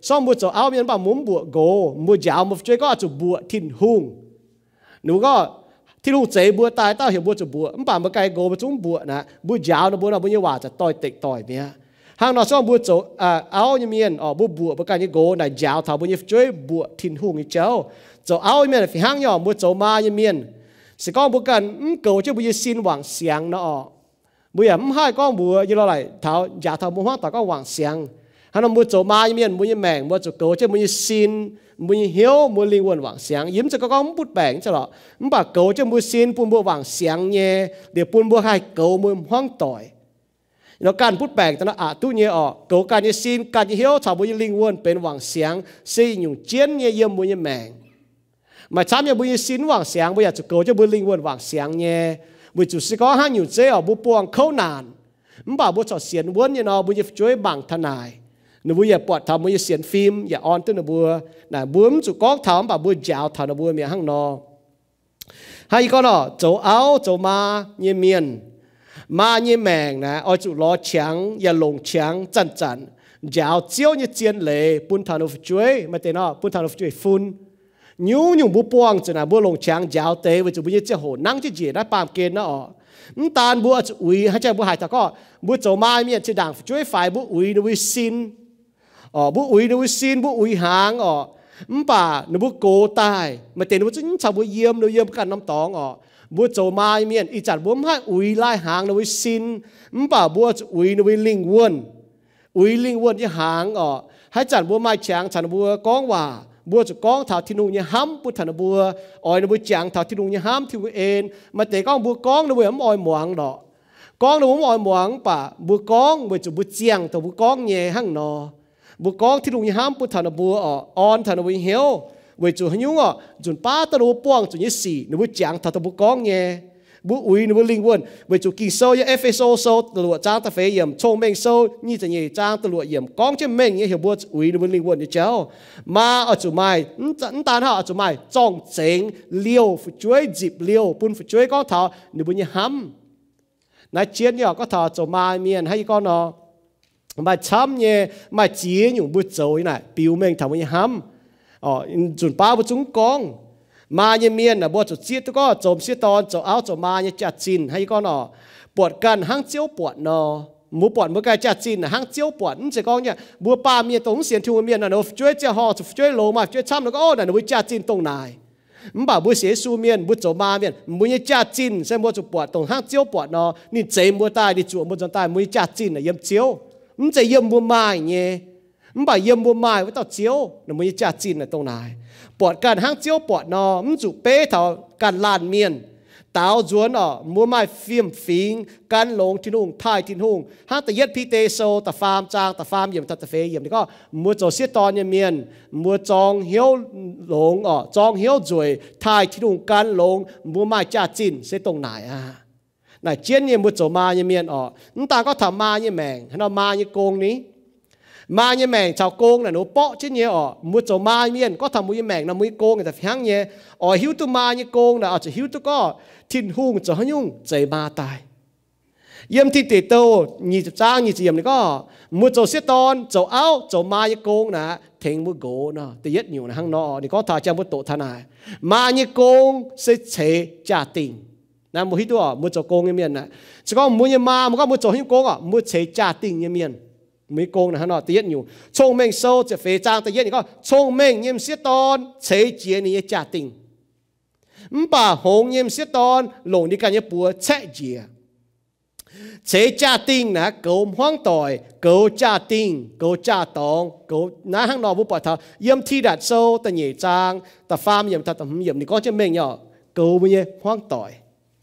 xong mua chỗ áo miền bảo muốn bùa gỗ mua giáo một chơi có chỗ bùa thìn hung nếu có thìn hung chế bùa tai tao hiểu bùa chỗ bùa bảo một cái gỗ một chúng bùa nè bùa giáo nó bùa nó bùa như hòaจะต่อยติต่อยเนี่ยhàng nó xong bùa chỗ áo như miền ở bùa bùa một cái như gỗ này giáo thảo bùa như chơi bùa thìn hung như cháu chỗ áo miền phải hàng nhỏ bùa chỗ ma như miền sẽ có bùa cần gỗ chứ bùa như xin hoàng xiang nó bùa em hai con bùa như lo lại thảo giáo thảo bùa hoang tao có hoàng xiang hắn mua chỗ mai miền mua như mèng mua chỗ cầu chứ mua như xin mua như hiếu mua linh quần vàng sáng yếm cho có con bút bèn cho nó mua bà cầu chứ mua xin buôn mua vàng sáng nhé để buôn mua hai cầu mua hoang tỏi nó can bút bèn cho nó à tu nhé ọ cầu can như xin can như hiếu thảo mua như linh quần bên vàng sáng xây nhung chiến nhé yếm mua như mèng mà chăm như mua như xin vàng sáng bây giờ chỗ cầu chứ mua linh quần vàng sáng nhé bây chủ sẽ có hai nhiều chế ở mua buông khâu nàn mua bà mua cho xiên vốn như nó mua như chuối bằng thân này nếu bây giờ bọt thầm bây giờ xiên phim giờ on tới nó bùa là bướm chủ có thầm bà bùa giáo thầm nó bùa miệng hăng nó hay con nó chỗ áo chỗ ma như miền ma như mèng nè ở chỗ lò trắng giờ lồng trắng chăn chăn giáo chiếu như chiên lệ bún thằng nó chuối mà tên nó bún thằng nó chuối phun nhú nhung bùa buông cho là bùa lồng trắng giáo tế với chỗ bây giờ chơi hồ năng chơi gì đó bám kên nó ở tàn bùa chỗ uy hay chơi bùa hải ta có bùa chỗ ma miền chơi đảng chuối phải bùa uy nó uy xin ờ bố uy nó xin bố uy hàng ờ bà nó bố cố tài mà tiền nó chính chào bố yếm nó yếm cả năm tóng ờ bố châu mai miền ý chặt bố hai uy lai hàng nó xin bà bố uy nó linh quân uy linh quân với hàng ờ hai chặt bố mai chàng chặt bố con hòa bố cho con thảo thiên nung như hám bố thằng nó bố oi nó bố chàng thảo thiên nung như hám thì bố ên mà để con bố con nó bố ấm oi muang đó con nó bố oi muang bà bố con bố cho bố chàng thảo bố con nhẹ hăng nó bố conที่ลุงยามปุ๊ถานบัวอ่ออนถานบัวเหียวเวจูหยุ่งอ่ะจุนป้าตะลุป้วงจุนยี่สี่หนูบัวจางถานบัวกองเงี้ยบัวอุยหนูบัวลิงวนเวจูกินโซ่ยเอฟเอโซ่โซ่ตะลุจ้างตะเฟยเยี่ยมชงเมงโซ่นี่จะยี่จ้างตะลุเยี่ยมกองเจ้าเมงเงี้ยเหี่ยวบัวอุยหนูบัวลิงวนเจ้ามาอ่ะจุไม่นั่นตาห่าอ่ะจุไม่จ้องเจ๋งเลี้ยวฝึกช่วยจีบเลี้ยวปุ่นฝึกช่วยก้อนเท้าหนูบัวยี่ห้ำนายเชียนเนี่ยก็ถาจุมาเมียนให้ก้อนเนาะmà chăm nhé mà chia những bút dấu này biểu mình thằng mình hâm ờ chuẩn ba bút chúng con mà như miền là bút chia tôi có chôm chia tòn chôm áo chôm mà như chặt chín hay con nó bộtกันhang chiếu bột nó mua bột mua cái chặt chín là hang chiếu bột chỉ con nhá bút ba miền tổng xiên thu miền là nó chơi chơi họ chơi lố mà chơi chăm nó có là nó chặt chín tông này mình bảo bút xế su miền bút chôm ma miền mua như chặt chín xem mua chụp bột tổng hang chiếu bột nó nhìn chế mua tai đi chuột mua chân tai mua chặt chín là yếm chiếu mình chỉ yếm mua mai nhé mình bảo yếm mua mai với tao chiếu nó mới chặt chín là tông này bọtกันhang chiếu bọt nó mình chụp bê thảoกันlàn miền tao duốn ở mua mai phim phímกันลงที่นุ่งท้ายที่นุ่งhangแต่ยัดพี่เตโซแต่ฟาร์มจางแต่ฟาร์มเยี่ยมแต่เฟยเยี่ยมนี่ก็มัวโจเสียตอนเมียนมัวจองเหี้ยวหลงอ๋อจองเหี้ยวจุยท้ายที่นุ่งกันลงมัวmai chặt chínเสียตรงไหนอ่ะnày chiến như một chỗ ma như miền ở chúng ta có thầm ma như mèng hay là ma như côn ní ma như mèng chào côn là nó bọ chứ như ở một chỗ ma miền có thầm một như mèng là một côn người ta phán như ở hiếu tu ma như côn là ở chỗ hiếu tu có thiên hung chỗ hơi nhung chạy ma tài yếm thì tề tô nhị trang nhị yếm này có một chỗ xiết ton chỗ áo chỗ ma như côn là thành một gỗ nó thì rất nhiều là hang nọ thì có thà cho một tổ thân này ma như côn sẽ chế trả tình nè một hítตัวmột chỗ công như miền này chỉ có một như ma một có một chỗ hiếu công à một chế trả tình như miền mấy công này hắn nói tiết nhiều聪明 sâuจะเฟจางแต่ยันนี่ก็聪明ยิ่งเสียตอนเฉยเจียนี่จ่าติงมป่าหงยิ่งเสียตอนหลงนี่กันยี่ปัวเฉยเจียเฉยจ่าติงนะเกาห้องต่อยเกาจ่าติงเกาจ่าตองเกาน้าห้างนอบุปผาเยี่ยมที่ดัดโซ่แต่เหย่จางแต่ฟาร์มเยี่ยมแต่แต่เยี่ยมนี่ก็จะเม่งเนี่ยเกาไม่เนี่ยห้องต่อย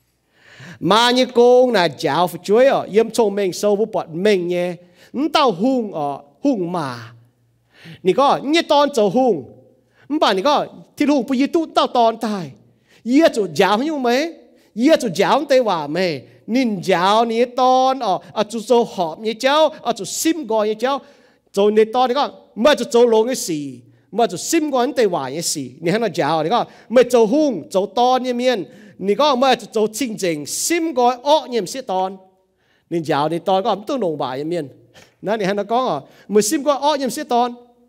mà như cô là giáo phải chuối ở yếm trông mình sâu với bọn mình nhé tao hung ở hung mà nị có như ton châu hung bà nị có thì hung bây giờ tu tao ton tài yết chỗ giáo như mấy yết chỗ giáo tây hòa mày nín giáo nị ton ở ở chỗ châu họp như cháu ở chỗ sim gọi như cháu rồi nị ton nị có mà chỗ châu lông cái gì mà chỗ sim gọi tây hòa như gì nị hắn là giáo nị có mà châu hung châu ton như miềnนี่ก็เมื่อจะจริงจริงซิมก็อ้อเยี่ยมเสียตอนนี่ยาวนี่ตอนก็ต้องลงบ่ายเมียนนั่นนี่ฮะนักก้องอ่ะเมื่อซิมก็อ้อเยี่ยมเสียตอน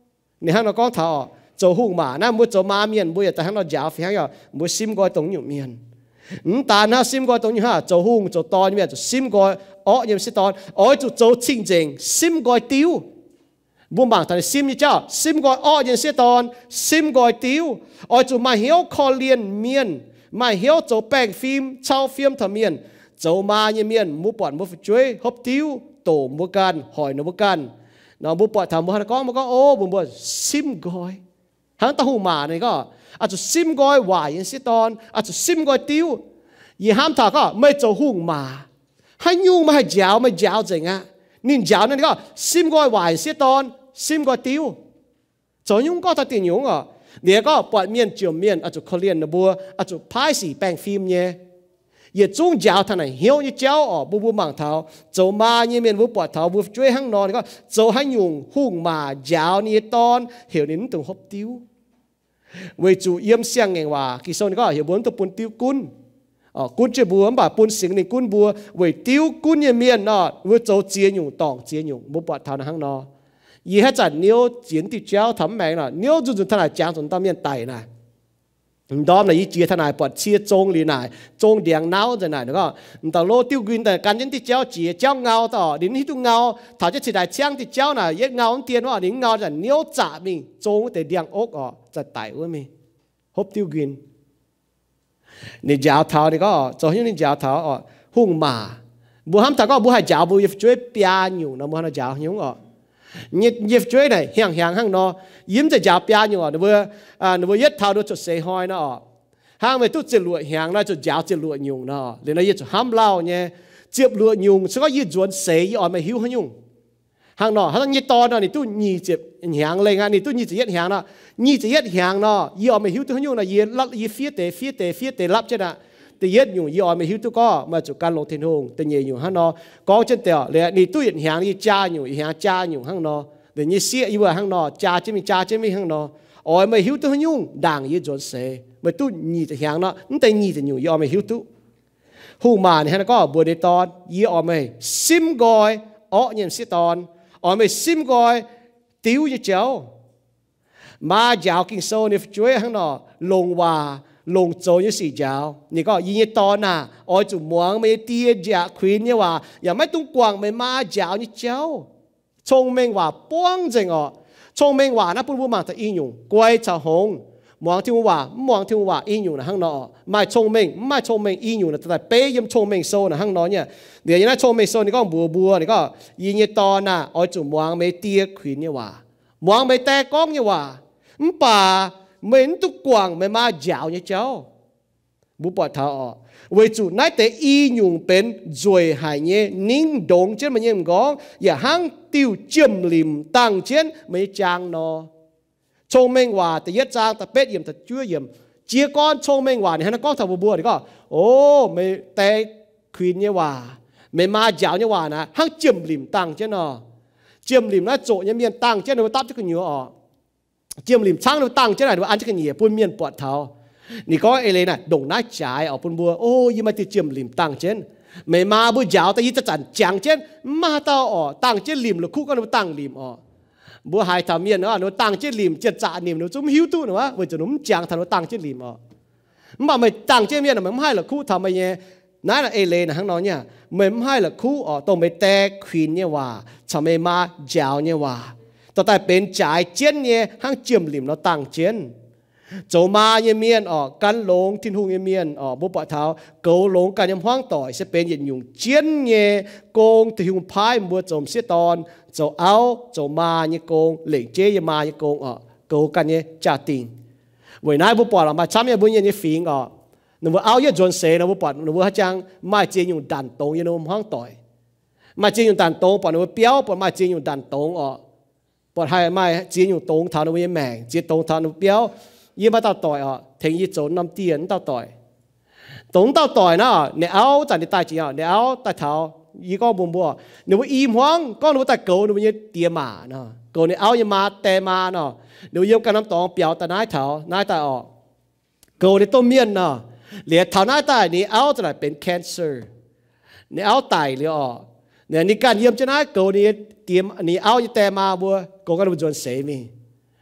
นี่ฮะเราก็ท่าโจหุ่งมานะมัวโจมาเมียนมัวแต่ฮะเรายาวฟิฮะมัวซิมก้อยตรงอยู่เมียนตาหน้าซิมก้อยตรงอยู่ฮะโจหุ่งโจตอนเมียนโจซิมก้อยอ๋อยังสิตอนอ๋อโจโจจริงจริงซิมก้อยติ้วบุญบางแต่ซิมนี่เจ้าซิมก้อยอ๋อยังสิตอนซิมก้อยติ้วอ๋อโจมาเหี้ยวคอเลียนเมียนมาเหี้ยวโจแป้งฟิล์มเช่าฟิล์มทำเมียนโจมาเนี่ยเมียนมัวปอดมัวช่วยฮบติ้วโตมัวกันหอยมัวกันน้องมัวปอดทำมัวหันก้องมัวก้องโอ้บุญบัวซิมก้อยทั้งตะหูมาเนี่ยก็อาจจะซิมก้อยหวายยังสิตอนอาจจะซิมก้อยติ้วยี่ห้ามถาก็ไม่โจหุ่งมาให้ยุ่งมาให้ยาวไม่ยาวจริงอ่ะนินยาวนั่นก็ซิมก้อยหวายสิตอนซิมก้อยติ้วโจยุ่งก็ตัดติดยุ่งอ่ะเดี๋ยวก็ปอดเมียนเจียวเมียนอาจจะเขาเรียนนะบัวอาจจะพายสีแป้งฟิล์มเนี่ยอย่าจุ้งยาวท่านไหนเหี้ยวยี่เจ้าอ๋อบัวบัวบางเท้าโจมาเนี่ยเมียนบัวปอดเท้าบัวช่วยห้างนอนก็โจให้ยุ่งหุ่งมายาวนี่ตอนเหี่ยวนี่นึกถึงฮบติ้วเวจูเยี่ยมเสียงเองว่ากิโซนก็เหี่ยวบัวตัวปุ่นติ้วกุนอ๋อกุนจะบัวบ่าปุ่นสิงนี่กุนบัวเวติ้วกุนเนี่ยเมียนเนาะเวโจเจียยุ่งตองเจียยุ่งบัวปอดเท้าในห้างนอนยี่ห้าจัดเนี้ยจีนติดเจ้าทำแมงน่ะเนี้ยจุดจุดท่านไหนจางจนตาเมียนไตน่ะดอมน่ะยี่จีท่านไหนปอดเชียจงหรือไหนจงเดียงเน่าจะไหนแล้วก็แต่โลติ้วกินแต่การยันติดเจ้าจีเจ้าเงาต่อดินที่ตุ้งเงาถ้าจะสิได้เชียงติดเจ้าน่ะยัดเงาเตียนว่าดินเงาจะเนี้ยจ่ามีจงแต่เดียงอกอ๋อจะไตว่ามีฮบติ้วกินนี่ยาวเท้านี่ก็จะให้นี่ยาวเท้าอ๋อหุ่งมาบัวห้ามแต่ก็บัวให้ยาวบัวจะช่วยเปียอยู่นะบัวให้ยาวยุ่งอ๋อnhiệt nhiệt chuối này hàng hàng hàng nó yếmจะจับยาอยู่อ่ะเนื้ออ่าเนื้อยัดเท้าด้วยจุดเสียหายเนาะห้างไปตุ้จะลวดhàngน่ะจุดยาวจะลวดยุงเนาะหรือในยัดห้ามเล่าเนี่ยเจ็บลวดยุงซึ่งก็ยืดจวนเสียยี่อ่อนไม่หิวให้ยุงhàngเนาะถ้าต้องยัดตอนเนาะนี่ตุ้ยี่เจ็บhàngเลยงานนี่ตุ้ยี่จะยัดhàngเนาะยี่จะยัดhàngเนาะยี่อ่อนไม่หิวตุ้ให้ยุงเนาะยี่ลัดยี่เฟี้ยเตะเฟี้ยเตะเฟี้ยเตะรับใช่ไหมแต่ยัดอยู่ยี่อ่อนไม่หิวตุ้ก็มาจุดการลงเทียนหงแต่ยี่อยู่ห้างเนาะก็เช่นเดียวเลยนี่ตุ้ยัดhàngยี่จ้าอยู่ยี่hàngจ้าอยู่ห้างเนาะเดี๋ยวนี้เสียอยู่ว่าห้างนอจ่าจะมีจ่าจะมีห้างนออ๋อไม่หิวตัวยุ่งด่างยืดจนเสยไม่ตู้ยี่จะห่างเนาะนั่นแต่ยี่จะอยู่ยี่อ๋อไม่หิวตู้หูมาเนี่ยนะก็บัวในตอนยี่อ๋อไม่ซิมกอยอ๋อเนี่ยสิตอนอ๋อไม่ซิมกอยติ้วยี่เจ้ามาเจ้ากินโซ่เนี่ยช่วยห้างนอลงว่าลงโจยี่สี่เจ้านี่ก็ยี่ตอนน่ะอ๋อจุ่มหมวงไม่เตี้ยจ่าควีนเนี่ยว่าอย่าไม่ตุ้งกวางไม่มาเจ้ายี่เจ้าชงเมงว่าป้วงจริงอ๋อชงเมงว่านะปุ่นผู้มาแต่อินอยู่กวยจะหงมองที่ว่ามองที่ว่าอินอยู่นะข้างนอกไม่ชงเมงไม่ชงเมงอินอยู่นะแต่เป๊ยยมชงเมงโซนะข้างนอกเนี่ยเดี๋ยวนี้ชงเมงโซนี่ก็บัวบัวนี่ก็ยิงตอนน่ะอ๋อจุ่มมองไม่เตี้ยขวินเนี่ยว่ามองไม่แต่ก้องเนี่ยว่ามป่าเหม็นตุกกวางไม่มาเจ้าเนี่ยเจ้าบุปผาเท้าอ๋อเวจูนั่นแต่อีหยุ่งเป็นจวยหายเนี่ยนิ่งดงเช่นมันยังก้องอย่าห้างติวเจียมลิมตั้งเช่นไม่จางนอชงเมงว่าแต่ยัดจางแต่เป็ดเยี่ยมแต่ชั่วเยี่ยมเจียก้อนชงเมงว่าเนี่ยฮะนักก้องทำบัวนี่ก็โอ้ไม่แต่ควีนเนี่ยว่าไม่มาเจ้าเนี่ยว่านะห้างเจียมลิมตั้งเช่นนอเจียมลิมนะโจเนี่ยเมียนตั้งเช่นเราตับจะขึ้นเหนืออ๋อเจียมลิมช่างเราตั้งเช่นไหนว่าอันจะขึ้นเหนือปุ่นเมียนปวดเท้านี่ก็เอเลยนะดงน้าจ่ายเอาปุ่นบัวโอ้ยมาติดเจียมลิมตั้งเช่นไม่มาบุญยาวแต่ยี่จะจันจังเช่นมาเต้าอ๋อตั้งเช่นลิมหรือคู่ก็เราตั้งลิมอ๋อบัวหายทำเมียนเนาะเราตั้งเช่นลิมเจ็ดจ่านิมเราจุ่มหิวตู้เนาะว่าจะนุ่มจังทำเราตั้งเช่นลิมอ๋อมาไม่ตั้งเช่นเมียนมันไม่ให้หรอกคู่ทำไมเนี่ยนั่นเอเลยนะข้างนอกเนี่ยไม่ให้หรอกคู่อ๋อต้องไปแตกควีนเนี่ยว่าทำไมมาเจ้าเนี่ยว่าต่อแต่เป็นจ่ายเช่นเนี่ยห้างเจียมลิมเราตั้งเช่นโจมาเยเมียนออกกันหลงทิ้งหุงเยเมียนออกบุปผาเท้าเกาหลงกันยำห้างต่อยจะเป็นยันยุงเจียนเย่โกงทิ้งหุงพายมัวจมเสียตอนโจเอาโจมาเยโกงเหล่งเจยมาเยโกงออกเกากันเยจ่าติงเว้ยนายบุปผาเรามาช้ำเยบุญเยเยฟิงออกหนูว่าเอาเยจวนเสนบุปผาหนูว่าจังมาเจียยุงดันตรงเยนมห้างต่อยมาเจียยุงดันตรงปอหนูว่าเปี้ยวปอมาเจียยุงดันตรงออกปอให้มาเจียยุงตรงเท้าหนูว่าแมงเจียตรงเท้าหนูเปี้ยวยี่มาต่อต่อยอ่ะถึงยี่โจน้ำเตียนต่อต่อยตรงต่อต่อยนะเนี่ยเอาจากในใต้จีอ่ะเนี่ยเอาใต้เท้ายี่ก็บุ้มบัวเนี่ยว่าอิ่มห้องก็หนูแต่เกาหนูยี่เตียมาเนาะเกาเนี่ยเอายี่มาแต่มาเนาะเดี๋ยวยี่กันน้ำตองเปียวแต่นายเท้านายตาออกเกาเนี่ยต้มเมียนเนาะเหลือเท้านายตาเนี่ยเอาจะไหนเป็นแคนเซอร์เนี่ยเอาไตเลยอ่ะเนี่ยนี่การเยี่ยมจะนายเกาเนี่ยเตรียมนี่เอายี่แต่มาบัวเกาก็ดูจนเสียมี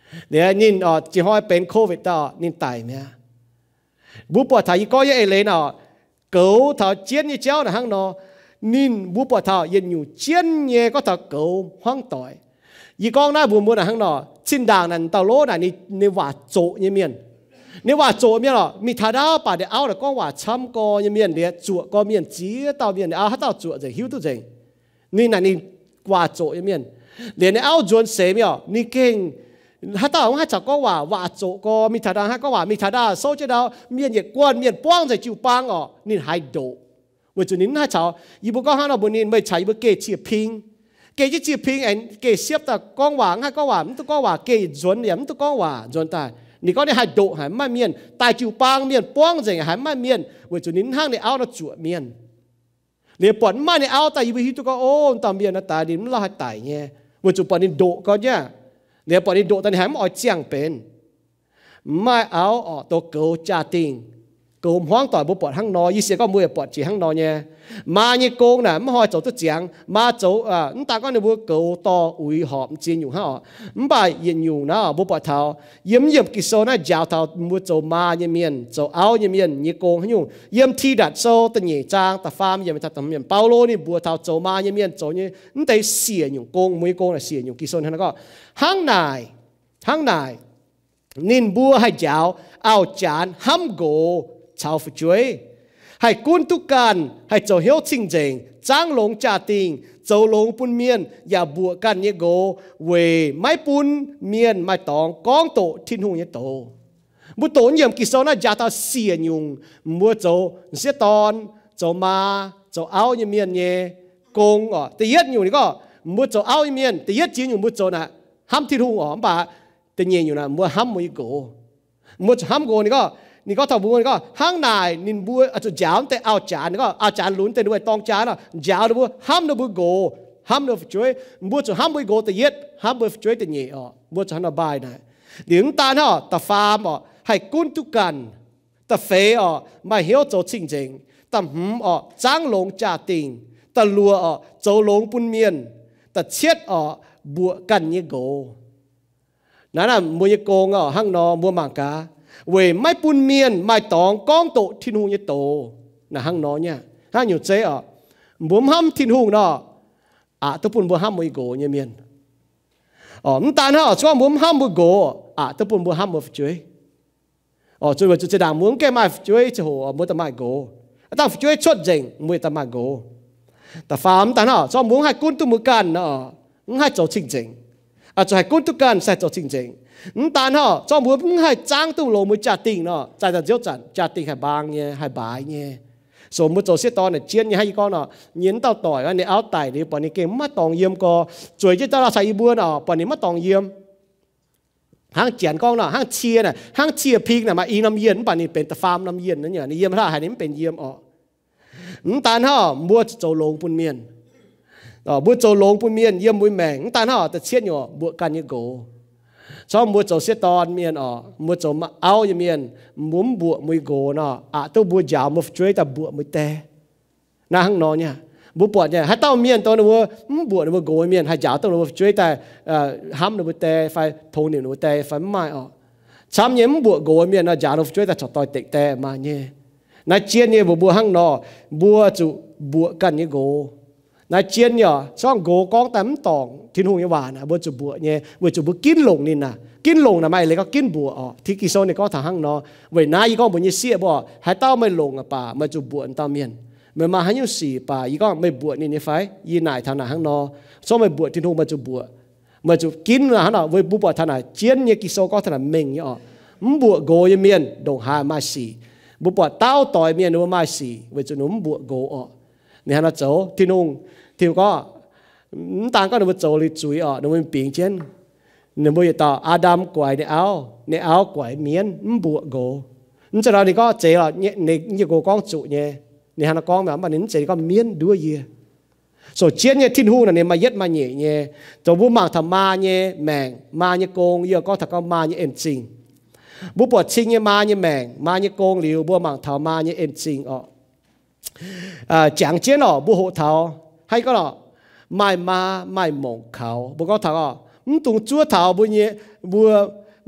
เดี๋ยวนินอ๋อจีห้อยเป็นโควิดต่อนินตายไหมบุปผาถ่ายก็ยังเอเลนอ๋อเก๋าถ่ายเจียนยี่เจ้านะฮังนอนินบุปผาถ่ายยันอยู่เจียนเย่ก็ถ่ายเก๋าห้องต่อยยี่กองหน้าบุญบุญนะฮังนอชิ้นด่างนั้นตาโลน่ะนี่ในว่าโจยี่เมียนในว่าโจเมียนอ๋อมีท่าดาวป่าเดี๋ยวเอาแต่ก็ว่าช้ำก็ยี่เมียนเดี๋ยวจั่วก็เมียนจีต่อเมียนเอาให้ต่อจั่วจะหิวตัวเองนี่น่ะนี่ว่าโจยี่เมียนเดี๋ยวในเอาจวนเสียเมียนี่เก่งถ้าต่อว่าจะก็ว่าว่าโจก็มีท่าดาฮะก็ว่ามีท่าดาโซเจดาวเมียนเหยียดกวนเมียนป้องใจจิวปังอ๋อนี่หายโดวันจุดนี้น่าเฉายี่บุก็ห้าเราบนนี้ไม่ใช่บุเกจีพิงเกจีจีพิงเอ็นเกเสียบแต่กองหวางฮะก็ว่ามันตัวก็ว่าเกจวนเนี่ยมันตัวก็ว่าจวนตายนี่ก็ได้หายโดหายไม่เมียนตายจิวปังเมียนป้องใจหายไม่เมียนวันจุดนี้ห้างในเอาเราจั่วเมียนเรียบปอนมาในเอาแต่ยี่บุฮิตุก็โอ้ตามเมียนตายดิมันเราหายตายเนี่ยวันจุดปอนนี้โดก็เนี่ยเดี๋ยวปอดีโดตันหายมันอ่อยเจียงเป็นไม่เอาออกตัวเกลจ่าติงเกลห้องต่อยบุปผาห้างนอยี่เสียก็มือปอดจีห้างนอเนี่ยมาเนี่ยโกงน่ะไม่หอยโจตัวเจียงมาโจอ่ะนั่นตาก็ในบุเกลต่ออุ้ยหอบจีนอยู่ห้าไม่ไปยืนอยู่นะบุปผาเท้าเยี่ยมเยี่ยมกิโซน่ะยาวเท้ามือโจมาเนี่ยเมียนโจเอาเนี่ยเมียนเนี่ยโกงให้อยู่เยี่ยมที่ดัดโซตันเหย่จางตาฟาร์มเยี่ยมตาตันเมียนเปาโลนี่บัวเท้าโจมาเนี่ยเมียนโจเนี่ยนั่นแต่เสียอยู่โกงมือโกงน่ะเสียอยู่กิโซนั่นก็ห้างนายทั้งนายนินบัวให้เจ้าเอาจานห้ำโกชาวฟุจวยให้กุนตุกันให้เจ้าเหี้ยวจริงจริงจ้างลงจ่าติงเจ้าลงปุ่นเมียนอย่าบัวกันเนี่ยโกเวไม่ปุ่นเมียนไม่ตองก้องโตทิ้นหงเนี่ยโตบุตรเยี่ยมกิโซน่าจะตาเสียยุงมัวเจ้าเสียตอนเจ้ามาเจ้าเอาเนี่ยเมียนเนี่ยโกงอ๋อแต่ยัดอยู่นี่ก็มัวเจ้าเอาเนี่ยเมียนแต่ยัดจีนอยู่มัวเจ้าน่ะห้ามทิ้นหงอ๋อป่าแต่เงี้ยอยู่นะมัวห้ามมัวโกมัวห้ามโกนี่ก็นี่ก็ทำบัวนี่ก็ห้างนายนินบัวอาจจะยาวแต่เอาจานนี่ก็เอาจานลุ้นแต่ด้วยตองจานอ่ะยาวบัวห้ามบัวโกห้ามบัวช่วยบัวจะห้ามบัวโกแต่เย็ดห้ามบัวช่วยแต่เงี้ยอ๋อบัวจะหันบายนะเดี๋ยวตาเนาะตาฟาร์มอ๋อให้กุ้นทุกกันตาเฟยอ๋อไม่เหี้ยวโจจริงจริงตาหืมอ๋อจ้างลงจ่าติงตาลัวอ๋อโจลงปุ่นเมียนตาเช็ดอ๋อบัวกันเงี้ยโกนั่นน่ะมัวยโกงอ่ะห้างนอมัวมังกาเว้ไม่ปุ่นเมียนไม่ตองก้องโตทิ้นหูยโตน่ะห้างนอเนี่ยห้างอยู่เจ๊อ่ะบัวห้ามทิ้นหูเนาะอ่ะตัวปุ่นบัวห้ามมัวโกเนี่ยเมียนอ๋อมันตาเนาะช่วงบัวห้ามมัวโกอ่ะตัวปุ่นบัวห้ามมัวช่วยอ๋อช่วยว่าจะด่างมัวแก่ไม่ช่วยจะหัวมัวแต่ไม่โกตั้งช่วยชดเจงมัวแต่ไม่โกแต่ฟาร์มตาเนาะช่วงบัวให้กุ้นตัวมือกันเนาะให้โจจริงจริงอาจจะให้กุ้นทุกการใส่ตัวจริงจริงนั่นตาเนาะจอมบัวมึงให้จ้างตู้ลงมือจัดติงเนาะใจจะเจียวจัดจัดติงให้บางเนี่ยให้บายเนี่ยสมมติโจเสียตอนเนี่ยเจียนเนี่ยให้ก้อนเนาะเย็นเต่าต่อยว่าเนี่ยเอาไต่เนี่ยปอนนี้เก่งมาตองเยี่ยมก็จ่วยจะตลาดใส่บัวเนาะปอนนี้มาตองเยี่ยมห้างเจียนก้องเนาะห้างเชียน่ะห้างเชียพิกน่ะมาอีน้ำเย็นปอนนี้เป็นตะฟาร์มน้ำเย็นนั่นเนี่ยนี่เยี่ยมท่าให้นี่มันเป็นเยี่ยมอ๋อนั่นตาเนาะบัวโจลงปุ่นเมียนอ๋อบัวโจลงปุ่นเมียนเยี่ยมบุ้ยแมงตาเนาะแต่เชียนอยู่บัวกันยี่โกชอบมัวโจเสียตอนเมียนอ๋อมัวโจมาเอาอย่างเมียนมุ้มบัวมวยโกเนาะอ่ะตัวบัวยาวมัวช่วยแต่บัวมวยแต่น่าหังนอนเนี่ยบัวปวดเนี่ยให้เต้าเมียนตัวนึงว่าบัวนึงว่าโกเมียนให้ยาวตัวนึงว่าช่วยแต่ห้ามนึงว่าแต่ไฟทงนึงว่าแต่ไฟไม่อ๋อช้ำเนี่ยมันบัวโกเมียนน่ะยาวนึงช่วยแต่ชดต่อยเตะแต่มาเนี่ยนายเจียนเนี่ยบัวบัวหังนอบัวจุบัวกันเนี่ยโกนายเจียนเนี่ยช่องโกกองแต่มตองทิ้งหูยหวานนะบัวจุบัวเนี่ยบัวจุบัวกินลงนี่นะกินลงนะไม่เลยก็กินบัวอ๋อที่กิโซเนี่ยก็ทางห้างเนาะเว้ยนายก็บัวเนี่ยเสียบ่ให้เต้าไม่ลงอ่ะป่ามาจุบัวตามเมียนเมื่อมาให้ยุสี่ป่าอีก็ไม่บัวนี่นี่ไฟยีนายทางหน้าห้างเนาะช่องไม่บัวทิ้งหูมาจุบัวมาจุกินนะฮะเนาะเว้ยบัวทางหน้าเจียนเนี่ยกิโซก็ทางหน้าเม่งเนี่ยอ๋อมบัวโกยเมียนดงหามาสี่บัวเต้าต่อยเมียนนัวมาสี่เว้ยจุนุ่มบัวโกอ๋อเนี่ยฮะเนาะโจทิ้งหูที่ก็ต่างก็นึกว่าโจลิจุยอ๋อนึกว่าเปลี่ยนเช่นนึกว่าต่ออาดัมกวายเนี่ยเอาเนี่ยเอากวายเมียนมันบวกโกนั่นจะเราเนี่ยก็เจอเนี่ยเนี่ยเนี่ยโกก้องจุเนี่ยเนี่ยฮะนักก้องแบบมันนี่เจอก็เมียนด้วยเยอะส่วนเช่นเนี่ยทิ้งหูน่ะเนี่ยมาเย็ดมาเหนี่ยเนี่ยตัวบุมังทำมาเนี่ยแมงมาเนี่ยโกงเยอะก็ถ้าก็มาเนี่ยเอ็นจริงบุปผาชิงเนี่ยมาเนี่ยแมงมาเนี่ยโกงหลิวบุมังทำมาเนี่ยเอ็นจริงอ๋ออ่าจังเจียนอ๋อบุหัวเท้าให้ก็หรอไม่มาไม่มองเขาบุก็ถามว่ามันตรงจั่วเท้าบุญเนี่ยบัว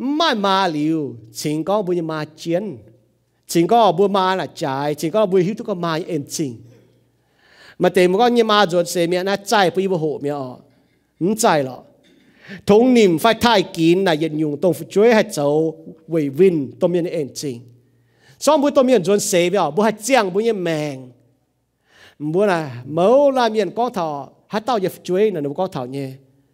mai ma liu chính có bùi ma chiến chính có bùi ma là trái chính có bùi hiếu tu có ma em chính mà tìm có như ma ruột xe miệng na trái bùi bùi hộ miệng không trái lọ thống niệm phải thay kín là nhận dùng tông phụ chuối hay cháu quỷ vinh tôm miệng em chính xong bùi tôm miệng ruột xe miệng bùi hay chiang bùi như mèng bùi là mẫu là miệng con thọ hát tao như chuối là nó con thọ nhé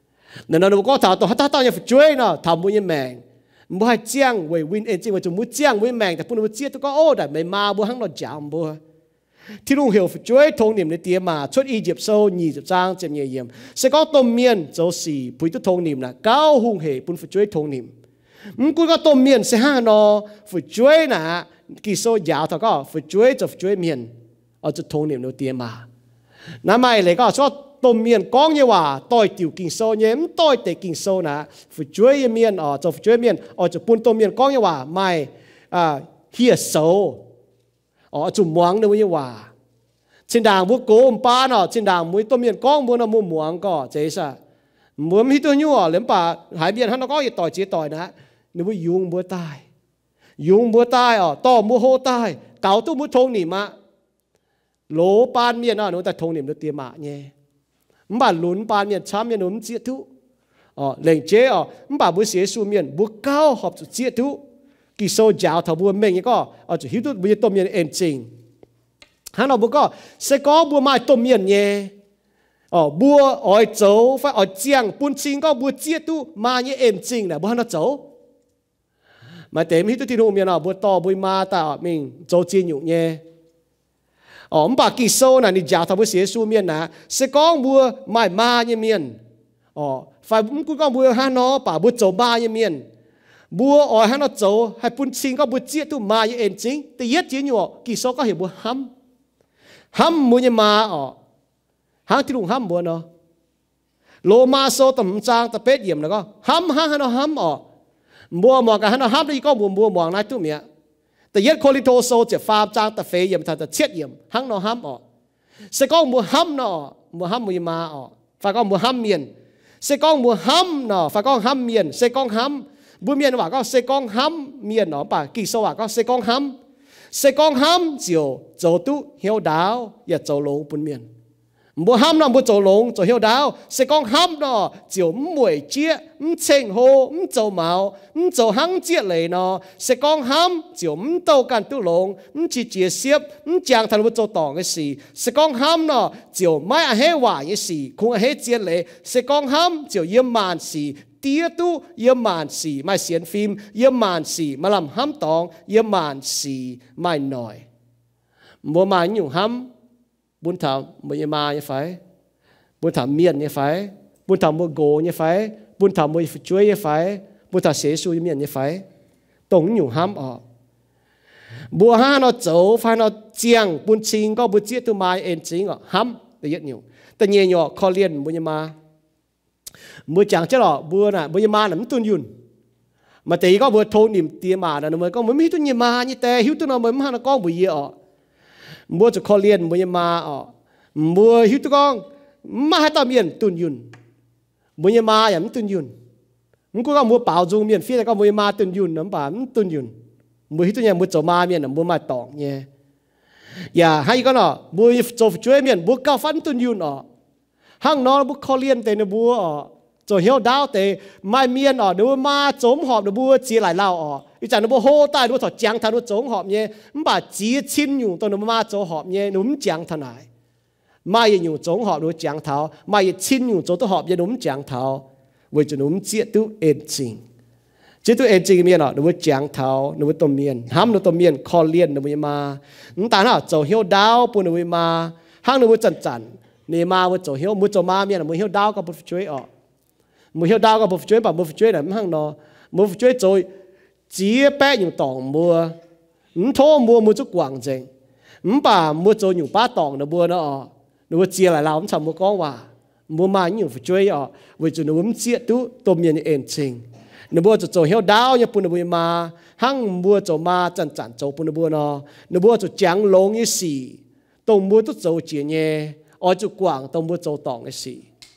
nên nó có thảo tổ hát tao như chuối nó thảo bùi như mèng bùi hay chiang quỷ vinh em chính mà chúng bùi chiang bùi mèngแต่พวกnó chia tôi có ô đại mày ma bùi hăng nó chạm bùiที่ลุงเหี่ยวช่วยทงนิมในเตียมาชุดอียิปต์โซยี่สิบจางเจ็บเยี่ยมเสก็ต้มเมียนโจสี่ปุยตุทงนิมนะเก้าหุงเหปุ่นฝึกช่วยทงนิมมึงกูก็ต้มเมียนเสห้านอฝึกช่วยนะกิโซยาวเท่าก็ฝึกช่วยจะฝึกช่วยเมียนเอาจุดทงนิมในเตียมาน้ำไม่เลยก็ชอบต้มเมียนก้องเยว่าต่อยติวกินโซเยี่ยมต่อยเตะกินโซนะฝึกช่วยเมียนอ๋อจะฝึกช่วยเมียนอ๋อจะปุ่นต้มเมียนก้องเยว่าไม่อ่าเฮียโซอ๋อจุ่มหวังในวันเยว่าชินด่างบุกโกมป้าเนาะชินด่างมวยต้มเมียนก้องบัวน่ะมัวหมวงก็เจ๊ซะมัวมีตัวยั่วเหลี่ยมป่าหายเบียนท่านก็อย่าต่อยเจ๊ต่อยนะนึกว่ายุงบัวตายยุงบัวตายอ๋อต่อมัวโหตายเก่าตู้มุดทงหนีมาโหลปานเมียนเนาะหนูแต่ทงหนีมันเตรียมมาเนี่ยมันบ่าหลุนปานเมียนช้ำเมียนหนุ่มเจี๊ยทุอ๋อเหล่งเจ๊อ๋อมันบ่าบัวเสียสูเมียนบัวเก้าหอบจุดเจี๊ยทุกิโซยาวถ้าบัวเม่งก็เอาจุดหิวตุบัวต้มเมียนเอ็นจริงฮันเอาบุก็เสก็บัวไม้ต้มเมียนเย่อ๋อบัวอ้อยโจ้ไฟอ้อยเจียงปุ่นชิงก็บัวเจี๊ยตู้มาเย่เอ็มจริงนะบัวฮันเอาโจ้มาเต็มที่ตัวที่นู่นเมียนอ๋อบัวต่อบัวมาตามิงโจ้จีนอยู่เย่อ๋อมปากกิโซน่ะนี่ยาวทำบัวเสียสูเมียนนะเสก็บัวไม้มาเย่เมียนอ๋อไฟมึงกูก็บัวฮันเอาป่าบัวโจ้มาเย่เมียนบัวอ้อยฮันเอาโจ้ให้ปุ่นชิงก็บัวเจี๊ยตู้มาเย่เอ็มจริงแต่เย็ดจีนอยู่กิโซก็เห็นบัวห้ำห้ำมัวยังมาอ๋อหางที่ลุงห้ำบัวเนาะโลมาโซต่ำจางตะเป็ดเยี่ยมแล้วก็ห้ำหางฮันเอาห้ำอ๋อบัวหมอกกับฮันเอาห้ำนี่ก็บัวบัวหมอกนายตุ้มเนี่ยแต่ยัดโคลิโตโซเจ็บฟาร์มจางตะเฟยเยี่ยมถ้าจะเช็ดเยี่ยมหางเอาห้ำอ๋อเสก็บัวห้ำเนาะบัวห้ำมัวยังมาอ๋อฝากก็บัวห้ำเมียนเสก็บัวห้ำเนาะฝากก็ห้ำเมียนเสก็ห้ำบัวเมียนว่าก็เสก็ห้ำเมียนเนาะป่ะกิโซว่าก็เสก็ห้ำเสกองห้ำ就走都曉道也走路半面唔好ห้ำเนาะ唔走路就曉道เสกองห้ำเนาะ就唔會接唔稱號唔做毛唔做行接嚟เนาะเสกองห้ำ就唔到間都龍唔接接攝唔將佢哋做當嘅事เสกองห้ำเนาะ就ไม่อาให้ว่า嘅事คงอาให้接嚟เสกองห้ำ就要慢事เตี้ยตู้เยี่ยมมานสีไม่เสียนฟิล์มเยี่ยมมานสีมาลำห้ำตองเยี่ยมมานสีไม่หน่อยบัวมาอยู่ห้ำบุญธรรมบัวยี่มาเนี่ยไฟบุญธรรมเมียนเนี่ยไฟบุญธรรมบัวโกเนี่ยไฟบุญธรรมบัวช่วยเนี่ยไฟบุญธรรมเสียสูเมียนเนี่ยไฟตรงอยู่ห้ำออกบัวห้าเราโจ้ไฟเราเจียงบุญชิงก็บุญเจี๊ยตัวมาเอ็นจริงอ่ะห้ำแต่เยอะอยู่แต่เงี้ยหยอกคอเลียนบัวยี่มาบัวจางเจ้าหล่อบัวน่ะบัวยี่มาหนังตุนยุนมาตีก็บัวโทนิมเตียมาน่ะมันก็มันไม่ตุนยี่มานี่แต่หิวตุนเอามันมันก็บัวเยอะอ่ะบัวจะคอเลียนบัวยี่มาอ่ะบัวหิวตุกองมาให้ตาเมียนตุนยุนบัวยี่มาอย่างตุนยุนมันก็บัวเปล่าจูเมียนฟีแต่ก็บัวยี่มาตุนยุนน้ำป่ามันตุนยุนบัวหิวตุนยังบัวจะมาเมียนบัวมาตองเนี่ยอย่าให้ก็เนาะบัวจะช่วยเมียนบัวก้าวฟันตุนยุนอ่ะห้างนอนบัวคอเลียนแต่ในบัวอ่ะจะเหี่ยวดาวแต่ไม่เมียนอ่ะเดี๋ยวมาโจมหอบเดี๋ยวบัวจีไหลเล่าอ่ะอีจันเดี๋ยวบัวโหใต้เดี๋ยวถอดจังทันเดี๋ยวโจมหอบเนี่ยมันบ่าจีชิ้นอยู่ตอนเดี๋ยวมาโจหอบเนี่ยหนุ่มจังทันไหนไม่อยู่โจมหอบเดี๋ยวจังเท้าไม่ชิ้นอยู่โจตัวหอบเนี่ยหนุ่มจังเท้าเว้ยจะหนุ่มเจี๊ยตู้เอ็นจริงเจี๊ยตู้เอ็นจริงเมียนอ่ะเดี๋ยวจังเท้าเดี๋ยวตัวเมียนห้ามเดี๋ยวตัวเมียนคอเลียนเดี๋ยวมาแต่ถ้าจะเหี่ยวดาวปุ่นเดี๋ยวมาห้างเดี๋ยวจันจันเนี่ยมาเว้ยจะเหี่ยวมือจะมาเมียนมือเหี่ยวดาวก็ปุ่นช่วยออกมือเหี่ยวดาวก็มือช่วยป่ะมือช่วยไหนมันห้างนอมือช่วยโจยจีแป้อยู่ตองมือมโทมือมือจุกวางจริงมป่ามือโจยอยู่ป้าตองเนบัวเนาะเนบัวเจียหลายเราผมทำมือก้องว่ามือมาอยู่ช่วยอ่ะเวจุนมือเจียตู้ตัวเมียนี่เองจริงเนบัวจะโจเหี่ยวดาวเนี่ยปุ่นเนบัวมาห้างบัวโจมาจันจันโจปุ่นเนบัวเนาะเนบัวจะจังลงยี่สี่ตรงมือตู้โจเจียเนี่ยอ๋อจุกวางตรงมือโจตองยี่สี่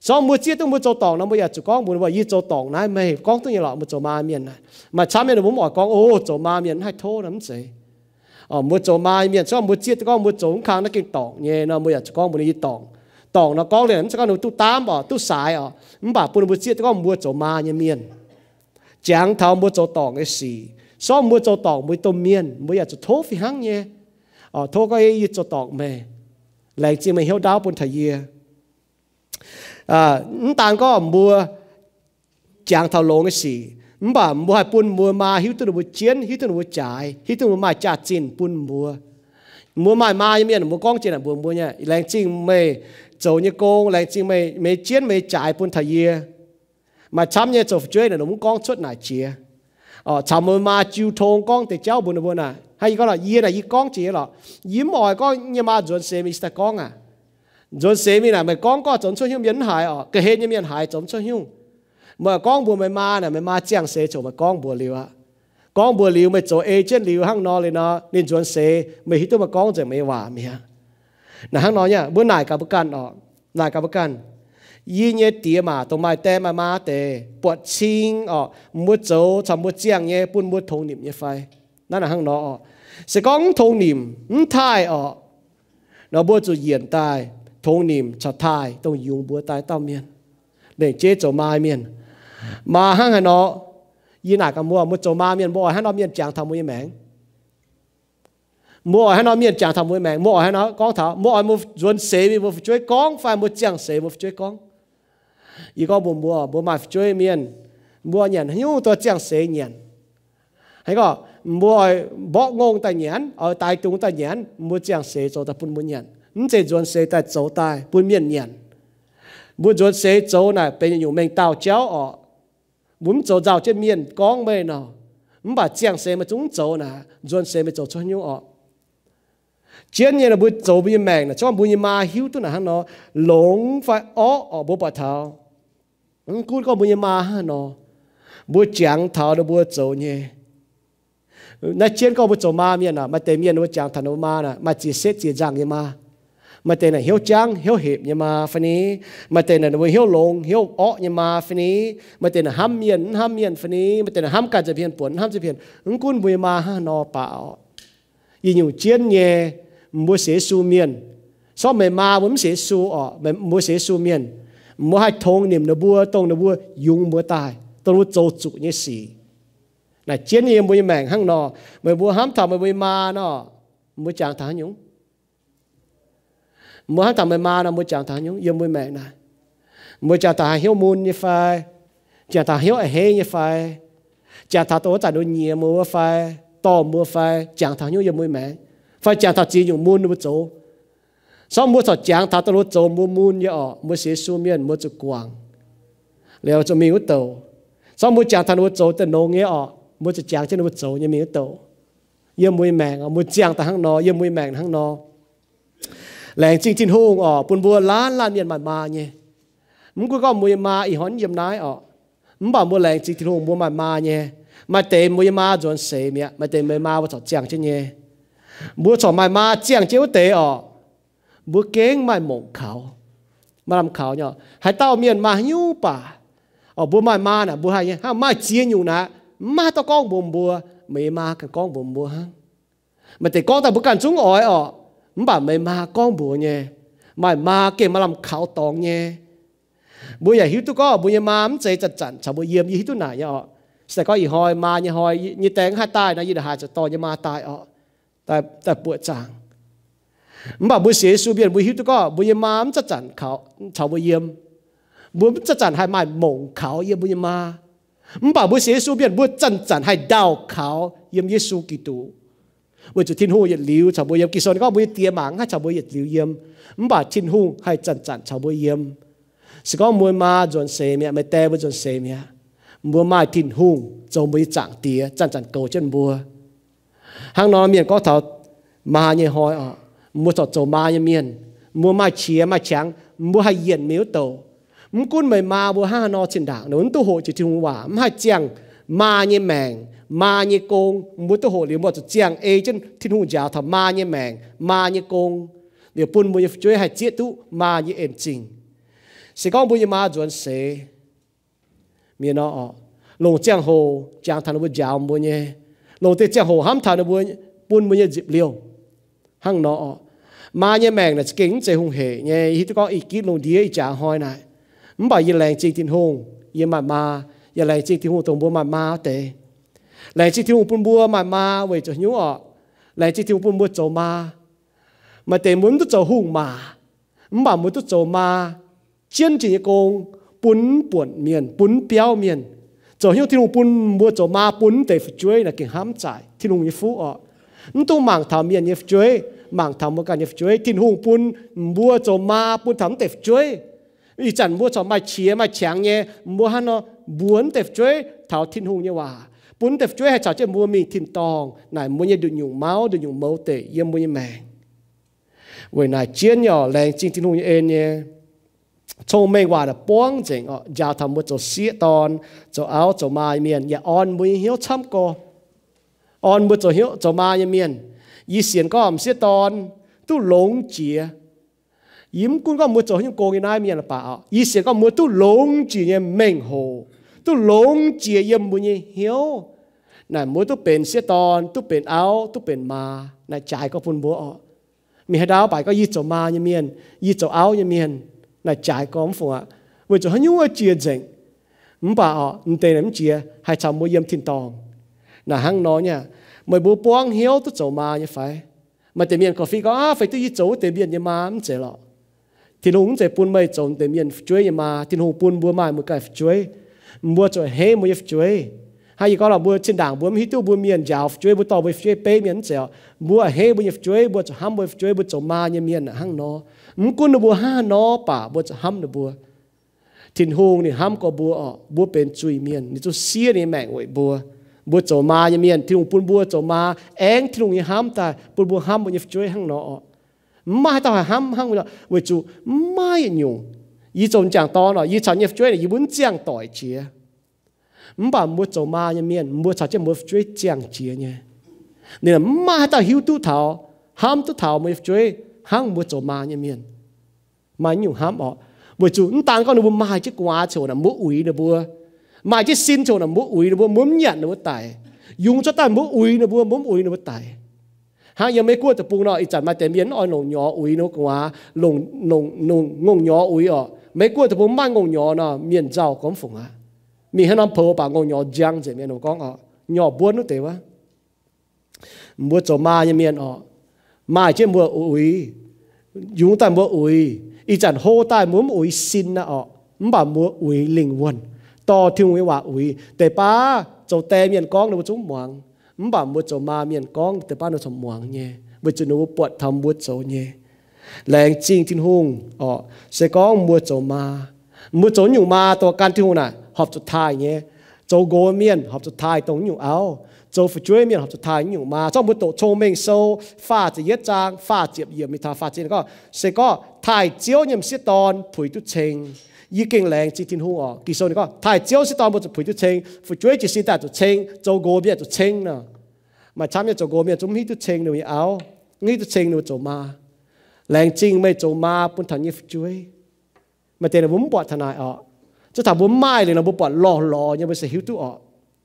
sau mua chia tôi mua cho tòng nó bây giờ chỉ con muốn vào y cho tòng này mày con tôi như là mua cho ma miền này mà cha mẹ nó muốn hỏi con ô cho ma miền hay thô lắm gì ờ mua cho ma miền sau mua chia con mua cho khang nó kinh tòng nhẹ nó bây giờ chỉ con muốn y tòng tòng nó con liền cho con nó tu tám bỏ tu xài ờ không bảo muốn mua chia con mua cho ma như miền chẳng thao mua cho tòng cái gì sau mua cho tòng mua tôm miền bây giờ chỉ thô phi hăng nhé ờ thô cái y cho tòng mày lại chỉ mày hiểu đáo bún thầy gì à tàn có mua chàng thảo lông cái gì mà mua hai bún mua mà hiếu tôi mua chiến hiếu tôi mua trái hiếu tôi mua mai chả chín bún mua mua mai mai miền mua con trên là mua mua nha lại chỉ mày trâu như con lại chỉ mày mày chiến mày trái bún thầy gì mà chăm như trâu chơi là nó muốn con xuất nải chia ờ chăm mua mà chiêu thong con thì cháu bún bún à hay có là gì là gì con chỉ là yếm mỏi con nhưng mà chuẩn xe mình sẽ con à rồi xe mi là mày con có chống cho hiếu miễn hại ở cái hết như miễn hại chống cho hiếu mà con bùa mày ma nè mày ma chẳng xe chỗ mà con bùa liều à con bùa liều mày chỗ agent liều hăng nó lên nó nên chuẩn xe mày hít tôi mà con rồi mày hòa mày à nè hăng nó nhá bữa này cả bữa can ở này cả bữa can y nhé tía mà tụi mày té mà ma té bọt xin ở mua chỗ chăm mua chiang nhé bún mua thùng niệm nhé phảiนั่นน่ะหางเนาะสิก้องทงนิมทายอ๋อเนาะบัวจะเยียนตายทงนิมชะทายต้องยุงบัวตายเต้าเมียนเด็กเจ๊จะมาเมียนมาหางเนาะยีหนักกับมัวมัวจะมาเมียนบัวให้เนาะเมียนจางทำมวยแมงมัวให้เนาะเมียนจางทำมวยแมงมัวให้เนาะก้องเท้ามัวมัวจวนเสมีมัวช่วยก้องไฟมัวจางเสมัวช่วยก้องอีก็บัวมัวบัวมาช่วยเมียนบัวเนียนหิ้วตัวจางเสเนียนให้ก็มัวบอกงงแต่เนียนเอาตายตรงแต่เนียนมัวจางเสโจแต่ปุ่นมัวเนียนมันจะจวนเสแต่โจตายปุ่นเมียนเนียนมัวจวนเสโจน่ะเป็นอยู่เมงเต่าเจ้าอ๋อบุ้มโจเจ้าจะเมียนก้องไม่เนาะมันบ่จางเสมาจุ้งโจน่ะจวนเสมาโจชนยุ่งอ๋อเจียนเนี่ยนะบุโจบุยแมงนะช่วงบุยมาหิวตัวน่ะฮะเนาะหลงไฟอ๋ออ๋อบุปะเท้ากูก็บุยมาฮะเนาะบุจางเท้าแล้วบุโจเนี่ยนั่นเช่นก็บุโจมาเมียนอ่ะมาเตเมียนบุจางธนุมาน่ะมาจีเสจีจางยังมามาเตน่ะเหี้ยวจางเหี้ยวเห็บยังมาฟันนี้มาเตน่ะบุเหี้ยวหลงเหี้ยวอ้อยังมาฟันนี้มาเตน่ะห้ามเมียนห้ามเมียนฟันนี้มาเตน่ะห้ามการจะเพียนปวนห้ามจะเพียนอุ้งกุนบุยมาฮะนอเปล่ายิ่งอยู่เจียนเนี่ยมัวเสียสูเมียนซ้อมไม่มาบุ้มเสียสูอ๋อไม่มัวเสียสูเมียนมัวให้ทงนิ่มนะบัวตรงนะบัวยุงบัวตายตรงบัวโจจุเนี่ยสีน่ะเจียนเนี่ยบุยแมงห้างนอไม่บัวห้ามทำไม่บุยมาเนาะบัวจางทหารยุงมัวห้ามทำไม่มาเนาะบัวจางทหารยุงยังบุยแมงนะบัวจางทหารเหี้ยวมูลยี่ไฟจางทหารเหี้ยวเฮยี่ไฟจางทหารตัวจ่าโดนเหยียมัวไฟต่อมัวไฟจางทหารยุงยังบุยแมงไฟจางทหารจีนอยู่มูลบัวโจซ้อมมัวสอดจางทหารตัวโจมัวมูลเยอะมัวเสียสูเมียนมัวจุกวางแล้วจะมีวัตถุซ้อมมัวจางทหารวัวโจแต่โนเงี้ยอ๋อมัวจะจางเช่นวัวโจยังมีวัตถุยังมุยแมงอ๋อมัวจางแต่ข้างนอยังมุยแมงข้างนอแหล่งจริงจินหงอ๋อปุ่นบัวล้านล้านเมียนมามาเนี่ยมึงก็มุยมาอีหอนเยี่ยมนายอ๋อมึงบอกมัวแหล่งจริงจินหงมัวมามาเนี่ยมาเตะมุยมาจนเสียเมียมาเตะมุยมาว่าสอดจางเช่นเนี่ยบัวสอดมามาจางเจ้าเตะอ๋อบัวเก่งไม่หมงเขามาลำเขาเนี่ยให้เต้าเมียนมาหิ้วป่าอ๋อบัวมามาน่ะบัวให้เนี่ยห้ามาเจียนอยู่นะมาตะก้องบัวบัวไม่มากันก้องบัวบัวฮะมาแต่ก้องแต่บุกันจุ้งอ้อยอ๋อมันแบบไม่มาก้องบัวเนี่ยไม่มาเก่งมาลำเขาตองเนี่ยบัวใหญ่หิ้วตัวก็บัวใหญ่มามันใจจัดจันชาวบัวเยี่ยมยี่หิ้วตัวไหนอ๋อแต่ก็อีหอยมายี่หอยยี่แตงให้ตายนะยี่เดือดหายจะต่อยี่มาตายอ๋อแต่แต่ปวดจางมันแบบบัวเสียสูเบียนบัวหิ้วตัวก็บัวใหญ่มามันจัดจันเขาชาวบัวเยี่ยมบัวจัดจันให้ไม่หม่งเขาเยี่ยมบัวใหญ่มามันบอกบัวเสียสูเบียนบัวจันจันให้ดาวเขาเยี่ยมเยซูกิตูบัวจุดทิ้งหูหยัดลิ้วชาวบัวเยี่ยมกิโซนก็บัวเตียหมังให้ชาวบัวหยัดลิ้วเยี่ยมมันบอกทิ้งหูให้จันจันชาวบัวเยี่ยมสก็มวยมาจนเสียเมียไม่แต่บัวจนเสียเมียบัวมาทิ้งหูจงบัวจังเตียจันจันโกจนบัวห้างนอนเมียนก็เท่ามาเนี่ยหอยอ่ะมัวสอดโจมาเนี่ยเมียนมัวมาเชียมาช้างมัวให้เย็นเมียวโตมึงกุ้นไม่มาบัวห้านอชินด่างหนุนตัวโหจะถึงว่าไม่ให้เจียงมาเนี่ยแมงมาเนี่ยโกงมุตัวโหหรือว่าจะเจียงเอจนที่หูยาวทำมาเนี่ยแมงมาเนี่ยโกงเดี๋ยวปุ่นมุยช่วยให้เจี๊ยตุมาเนี่ยเอ็นจริง sẽ có bùi mà chuẩn sẽ miền nó lồng giang hồ giang thành bùi giàu bùi nhé lồng tê giang hồ hám thành bùi bùn bùi nhé dịp liêu hăng nó mà nhé mèn là kính chơi hung hệ nhé hít có ý kiến lồng đĩa trả hỏi này không phải như làng chính thiên hùng như mà mà như làng chính thiên hùng tổng bùa mà mà tệ làng chính thiên hùng bùn bùa mà mà vậy cho nhú ọ làng chính thiên hùng bùn bùa chỗ mà mà tệ muốn tôi chỗ hùng mà không phải muốn tôi chỗ mà chiến chỉ công bún buồn miền bún béo miền chỗ hiếu thiên hùng bún bùa chỗ mà bún tệ phải chuối là kinh hám chạy thiên hùng như phú ọ không tôi mảng thảo miền như chuối mảng thảo một cái như chuối thiên hùng bún bùa chỗ mà bún thắm tệ phải chuối ý chẳng mua cho mai chia mai chẳng nhé mua hắn nó muốn đẹp chuối thảo thiên hùng như hòa muốn đẹp chuối hay chào cho mua mình thiên tòng này mua như được nhung máu được nhung máu tệ yếm mua như mèn vậy này chiến nhỏ làng chính thiên hùng như em nhé trong mình hòa là bóng chỉnh ở giao thầm mua cho xía tòn cho áo cho mai miền ya on mua hiếu chăm co on mua cho hiếu cho mai miền y xiên có ẩm xía tòn tu lống chia yếm cũng có một chỗ những cô cái này miền là bảo, ý sẽ có một tu lông chỉ như mình hồ, tu lông chỉ yếm một như hiếu, này mỗi tu bền xe tòn, tu bền áo, tu bền mà, này trái có phun búa, mình hay đào bài có y chỗ mà như miền, y chỗ áo như miền, này trái có không phù ạ, với chỗ những người chia rỉnh, không bảo, không tên làm chia, hay chào mỗi yếm thiên tòng, là hăng nói nha, mỗi bố buông hiếu tu chỗ mà như phải, mà tiền miền có phi có, à, phải tu y chỗ tiền miền như mà không chế lọ. Thiên hùng sẽ buôn mây trộn để miền chuối mà thiên hùng buôn bùa mai một cái chuối bùa cho hết một cái chuối hay có là bùa trên đảng bùa hít tu bùa miền giàu chuối bùa to bùa chuối bê miền dẻo bùa hết bùa chuối bùa cho ham bùa chuối bùa cho ma như miền hang nó muốn quân bùa ha nó bà bùa cho ham bùa thiên hùng thì ham có bùa bùa bên chuối miền thì tôi xia này mẹ vậy bùa bùa cho ma như miền thiên hùng buôn bùa cho ma én thiên hùng như ham ta bùa bùa ham bùa như chuối hang nó mai tao ham hăng rồi với chủ mai nhung ý trong chẳng to nó ý chẳng nhập chuối là ý muốn chẳng tỏi chia không bảo mua chỗ mai như miền mua sao chứ mua chuối chẳng chia nhé nên là mai tao hiu tu thảo ham tu thảo mua chuối hăng mua chỗ mai như miền mai nhung ham ọ với chủ không tăng con nó mua mai chứ quá chỗ là mua ủi nó mua mai chứ xin chỗ là mua ủi nó mua muốn nhận nó mua tài dùng cho ta mua ủi nó mua muốn ủi nó mua tài hangยังไม่กลัวแต่ปูนออีจัดมาแต่เมียนอ้อยหลงหยออุ้ยนกว่าหลงหลงหลงงงหยออุ้ยอ๋อไม่กลัวแต่ปูบ้านงงหยอเนาะเมียนเจ้าก็ฝงอ่ะมีให้น้ำเพอป่างงหยอจังเจเมียนหนูก้องอ๋อหยอบ้วนนู่นเต๋วะบัวจะมายังเมียนอ๋อมาเช่นบัวอุ้ยยุงแต่บัวอุ้ยอีจัดโฮใต้บัวอุ้ยซินนะอ๋อมันบ่บัวอุ้ยลิงวนต่อทิ้งไว้ว่าอุ้ยแต่ป้าเจ้าแต่เมียนก้องเราจุ้มหวังไม่บ่บัวจะมาเมียนก้องแต่ป้าเราสมหวังเนี่ยบัวจะนูปวดทำบัวโจเนี่ยแรงจริงทิ้งหงอ๋อเสก้องบัวจะมาบัวโจอยู่มาตัวการทิ้งหงน่ะหอบสุดท้ายเนี่ยโจโกเมียนหอบสุดท้ายตรงอยู่เอาโจฝึกช่วยเมียนหอบสุดท้ายอยู่มาจ้องบัวโตโชเมงโซฟ้าจะเย็ดจางฟ้าเจียบเยี่ยมมีทาฟ้าเจียนก็เสก็ถ่ายเจียวเนี่ยเสียตอนผุยตุเชงยี่เก่งแรงจริงทิ้งหงอ๋อกี่โซนก็ถ่ายเจียวเสียตอนบัวจะผุยตุเชงฝึกช่วยจะเสียแต่ตุเชงโจโกเมียนตุเชงเนาะmà chăm cho go miền chúng hít tu chênh rồi áo hít tu chênh rồi chỗ ma làng chinh mấy chỗ ma bún thằng như chuối mà tiền là bún bọt thằng này ọ chứ thằng bún mai thì là bún bọt lò lò nhưng mà sẽ hít tu ọ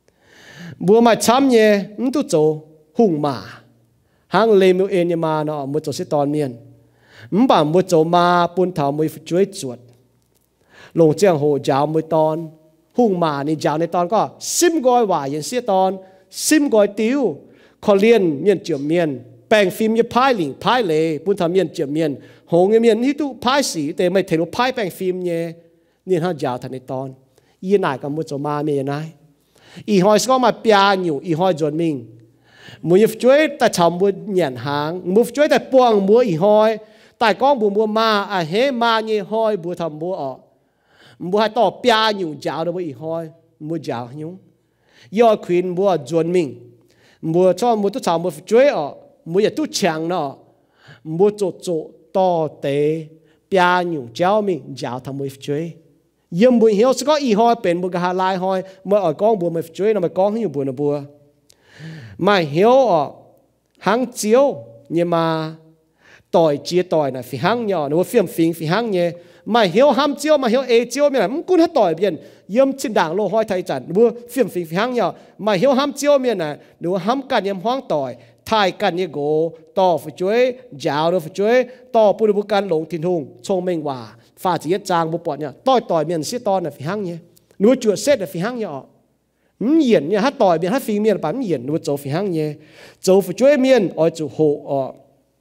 bún mà chăm nhé hít tu chỗ hùng mà hang lê miêu en như mà nó một chỗ sẽ toàn miền hít bảo một chỗ ma bún thằng mới chuối chuột lồng chiang hồ giáo mới toàn hùng màนี่giáo này toàn có sim gọi vải yên sẽ toàn sim gọi tiêuขอเรียนเมียนเจียวเมียนแปลงฟิล์มยี่พายหลิงพายเล่ปุ่นทำเมียนเจียวเมียนหงเมียนนี่ตู้พายสีแต่ไม่เทลุพายแปลงฟิล์มเนี่ยนี่ฮะยาวทันในตอนยี่นายกับมุจมาเมียนายอีหอยก็มาเปียอยู่อีหอยจวนมิงมือช่วยแต่ชาวมือเหยียนหางมือช่วยแต่ปวงมืออีหอยแต่ก้องบัวบัวมาอ่ะเฮมาเนี่ยหอยบัวทำบัวออกบัวให้ต่อเปียอยู่ยาวเลยบัวอีหอยบัวยาวยุ่งยอดควินบัวจวนมิงมัวชอบมัวตุชาวมัวช่วยอ่ะมัวอย่าตุช่างเนาะมัวโจโจต่อเตะปียอยู่เจ้ามิงยาวทำมัวช่วยยังบัวเหี่ยวสก็อีหอยเป็นบัวกะหาลายหอยมัวอ่อยก้องบัวมัวช่วยน่ะมัวก้องให้อยู่บัวน่ะบัวไม่เหี่ยวอ่ะหางเจียวเนี่ยมาต่อยเจียต่อยน่ะฝีหางเนี่ยน่ะว่าเฟี้ยมฟิงฝีหางเนี่ย mà hiểu ham chiếu mà hiểu ê chiếu miền này cũng hết tỏi biển yếm trên đảng lô hoi thay chặn bữa phim phim hang nhau mà hiểu ham chiếu miền này nếu ham cần yếm hoang tỏi thay cần như gỗ to phải chuối giáo đâu phải chuối to bùn bùn can lồng thiên hùng thông minh hòa pha chỉ trang bộ bọn nhá tỏi tỏi miền xí to là phải hang nhé nếu chuột xét là phải hang nhá mắm hiển nhá hát tỏi miền hát phim miền bắn hiển nếu chỗ phải hang nhé chỗ phải chuối miền ở chỗ hộ ở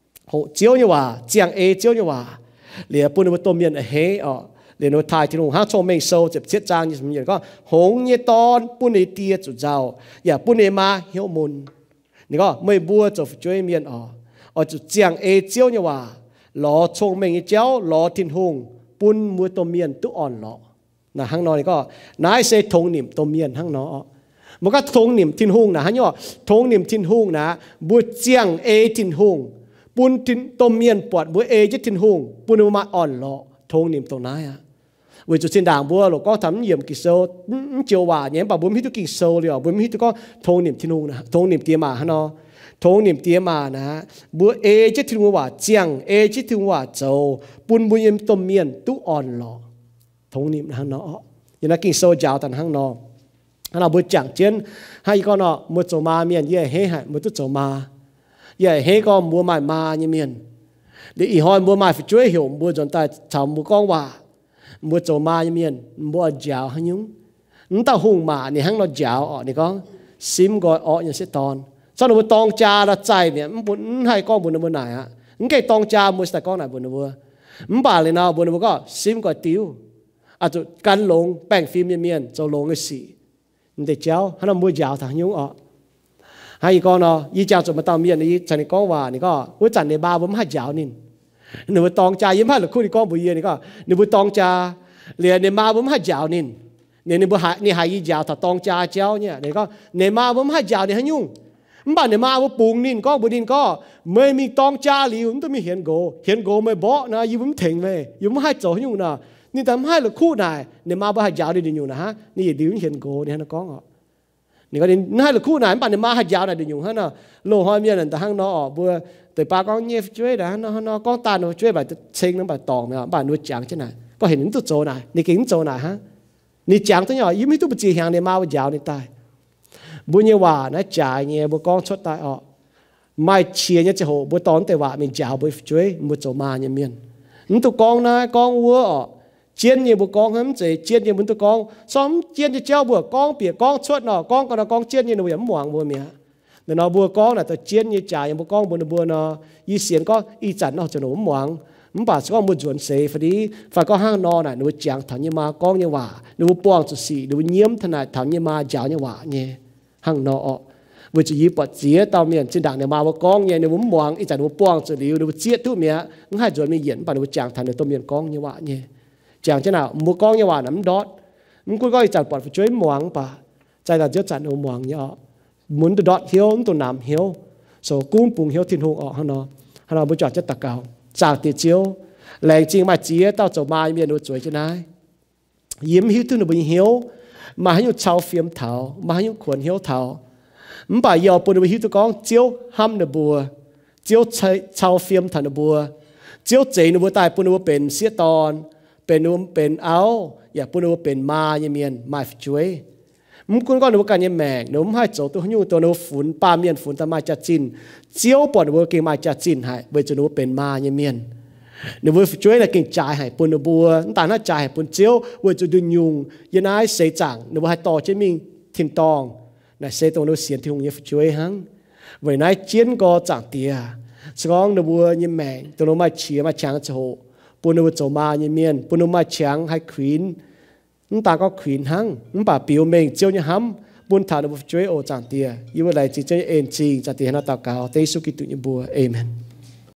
hộ chiếu như hòa chiang ê chiếu như hòa liền bùn bùn tôm miền ở hé ở liền nó thay thiên hùng hát thông minh sâu chụp chết trang như thế này có hùng như ton bùn ấy tia chủ giàu ya bùn ấy mà hiểu mônนี่ก็ไม่บัวจะช่วยเมียนอ๋ออ๋อจะเจียงเอเจียวเนี่ยว่าหล่อชงเมงเจ้าหล่อทินหงปุ่นมือตัวเมียนตุอ่อนหล่อนะข้างนอกนี่ก็นายเสทงหนิมตัวเมียนข้างนอกมันก็ทงหนิมทินหงนะฮะเนี่ยทงหนิมทินหงนะบัวเจียงเอทินหงปุ่นทินตัวเมียนปวดบัวเอจะทินหงปุ่นมาอ่อนหล่อทงหนิมตัวนายอ่ะวิจุดสินด่างบัวเราก็ทำเยี่ยมกิโซเจียวว่าเนี่ยป่ะบัวมีทุกกิโซเลยอ่ะบัวมีทุกก็ทงหนิมทินุงนะทงหนิมเตียมาฮะเนาะทงหนิมเตียมานะบัวเอจะทินุงว่าเจียงเอจะทินุงว่าโจปุนบุญยมต้มเมียนตุอ่อนหล่อทงหนิมฮะเนาะอย่างนั้นกิโซยาวตันห้างเนาะฮะเราบัวจังเจนให้ก็เนาะบัวโจมาเมียนเย่เฮให้บัวตุโจมาเย่เฮก็บัวใหม่มาเนี่ยเมียนเดี๋ยวอีหอยบัวใหม่ช่วยหิวบัวจนตายชาวบัวกองว่าบัวโจมาเมียนบัวเจ้าหันยุงนั่นตาหุ่งมาเนี่ยหังเราเจ้าอ๋อนี่ก็ซิมก็อ๋ออย่างเสียตอนสนุกตองจาละใจเนี่ยมันบุญให้ก้องบุญในบัวไหนฮะนั่นแค่ตองจาบัวแต่ก้องไหนบุญในบัวมันป่าเลยนะบุญในบัวก็ซิมก็ติ้วอาจจะกันลงแป้งฟิล์มเมียนจะลงไอ้สีนั่นแต่เจ้าหันเราบัวเจ้าทางยุงอ๋อให้อีกก้อนเนาะยี่เจ้าจะมาตามเมียนนี่ฉันก้องว่านี่ก็ว่าจันในบ้าบัวมันให้เจ้านี่หนูตองจายิ้มให้หรือคู่ที่ก้องบุญเยี่ยนี่ก็หนูตองจาเรียนในมาบุ้มให้เจ้านินเนี่ยในบุหายนี่หายเจ้าถ้าตองจาเจ้าเนี่ยเนี่ยก็ในมาบุ้มให้เจ้าเนี่ยให้ยุ่งมันบ้านในมาบุปูงนินก็บุดินก็ไม่มีตองจาหลิวมันต้องมีเห็นโกเห็นโกไม่บ่นะยิ้มถึงเลยยิ้มให้เจ้ายุ่งนะนี่ทำให้หรือคู่นายในมาบุให้เจ้าดินอยู่นะฮะนี่ดิวเห็นโกเนี่ยนะก้องอ่ะนี่ก็ดินให้หรือคู่นายบ้านในมาให้เจ้าดินอยู่ฮะนะโลหอยเมียนั่นแต่ห้างนออบัวแต่ปลาก้องเงียบช่วยนะนอนก้องตาหนูช่วยแบบเชิงนั้นแบบตองเนี่ยบ้านหนูจางใช่ไหมก็เห็นตัวโจนายนี่กินโจนายฮะนี่จางตัวหน่อยยิ้มให้ตัวปัจจัยแห่งในมาว่าเจ้าในตายบุญเยว่านะจ่ายเนี่ยบุก้องชดตายออกไม่เชียร์เนี่ยจะโหบุตอนแต่ว่ามันเจ้าบุช่วยบุโจมาเนี่ยเมียนนี่ตัวกองนะกองวัวออกเจียนเนี่ยบุกองhemจะเจียนเนี่ยบุญตัวกองซ้อมเจียนจะเจ้าบัวกองเปียกกองชดเนาะกองก็เนาะกองเจียนเนี่ยหนูอย่าหวังบัวเมียแต่เนาะบัวกองน่ะตัวเจียนเนี่ยจ่ายบุกองบุญบัวเนาะยีเสียนก็อีจันเนาะจะหนูหวังมันป่าก็มุดจวนเสฟดีฝ่ายก็ห้างนอน่ะหนูจางถามยี่มากองยี่ว่าหนูป้องจุดสี่หนูเยี่ยมถนัดถามยี่มาเจ้ายี่ว่าเนี่ยห้างนอวิจิยิปดเสียตามเมียนจินดังเนี่ยมาว่ากองเนี่ยหนูมองอีจันหนูป้องจุดเดียวหนูเจี๊ยทุเมียมันให้จวนมีเหยียนป่าหนูจางถามหนูตัวเมียนกองยี่ว่าเนี่ยจางเจ้าหน้ามัวกองยี่ว่าน้ำดอดมันก็ก็อีจันปอดช่วยมองป่าใจแต่เจ้าจันหนูมองเนี่ยหมุนตัวดอดเหี้ยวตัวน้ำเหี้ยวโซ่กุ้งปุ่งเหี้ยวทิ้งหงออกห้างนอห้างนอบุจอดจะตะเกาจากติดเจียวแรงจริงมาเจี๊ยเต้าจะมาเมียนดูสวยจะนายยิ้มหิ้วตัวหนูบุญหิ้วมาให้หนูเช่าเฟียมเท้ามาให้หนูขวนหิ้วเท้ามันป่ายอปุ่นหนูหิ้วตัวกองเจียวห้ำหนูบัวเจียวเช่าเฟียมถันหนูบัวเจียวเจหนูบัวตายปุ่นหนูเป็นเสียตอนเป็นหนูเป็นเอาอย่าปุ่นหนูเป็นมาเมียนมาช่วยมันคุณก็หนูกันยังแมงหนูให้โจตัวหิ้วตัวหนูฝุ่นปลาเมียนฝุ่นตะมาจัดจินเจียวปอดหนูเก่งมาจัดจินให้เวจหนูเป็นมาเมียนหนูช่วยอะไรกินจ่ายให้ปุ่นบัวแต่น่าจ่ายให้ปุ่นเจียวว่าจะดึงยุงยันไอ้เสยจังหนูให้ต่อเจมิงทิมตองน่ะเสยตรงหนูเสียนที่หงยังช่วยหังวันนั้นเจียนก็จังเตียสกองหนูบัวยังแมงตัวหนูมาเฉียมาช้างโจปุ่นหนูโจมายังเมียนปุ่นหนูมาช้างให้ขวินนั่นตาก็ขวินหังนั่นป่าปิวเมงเจียวยังห้ำปุ่นถาหนูช่วยโอจังเตียยิ่งวันไหนจีเจเอ็นจีจังเตียหน้าตาเก่าเตสุกิตุยบัวเอเมน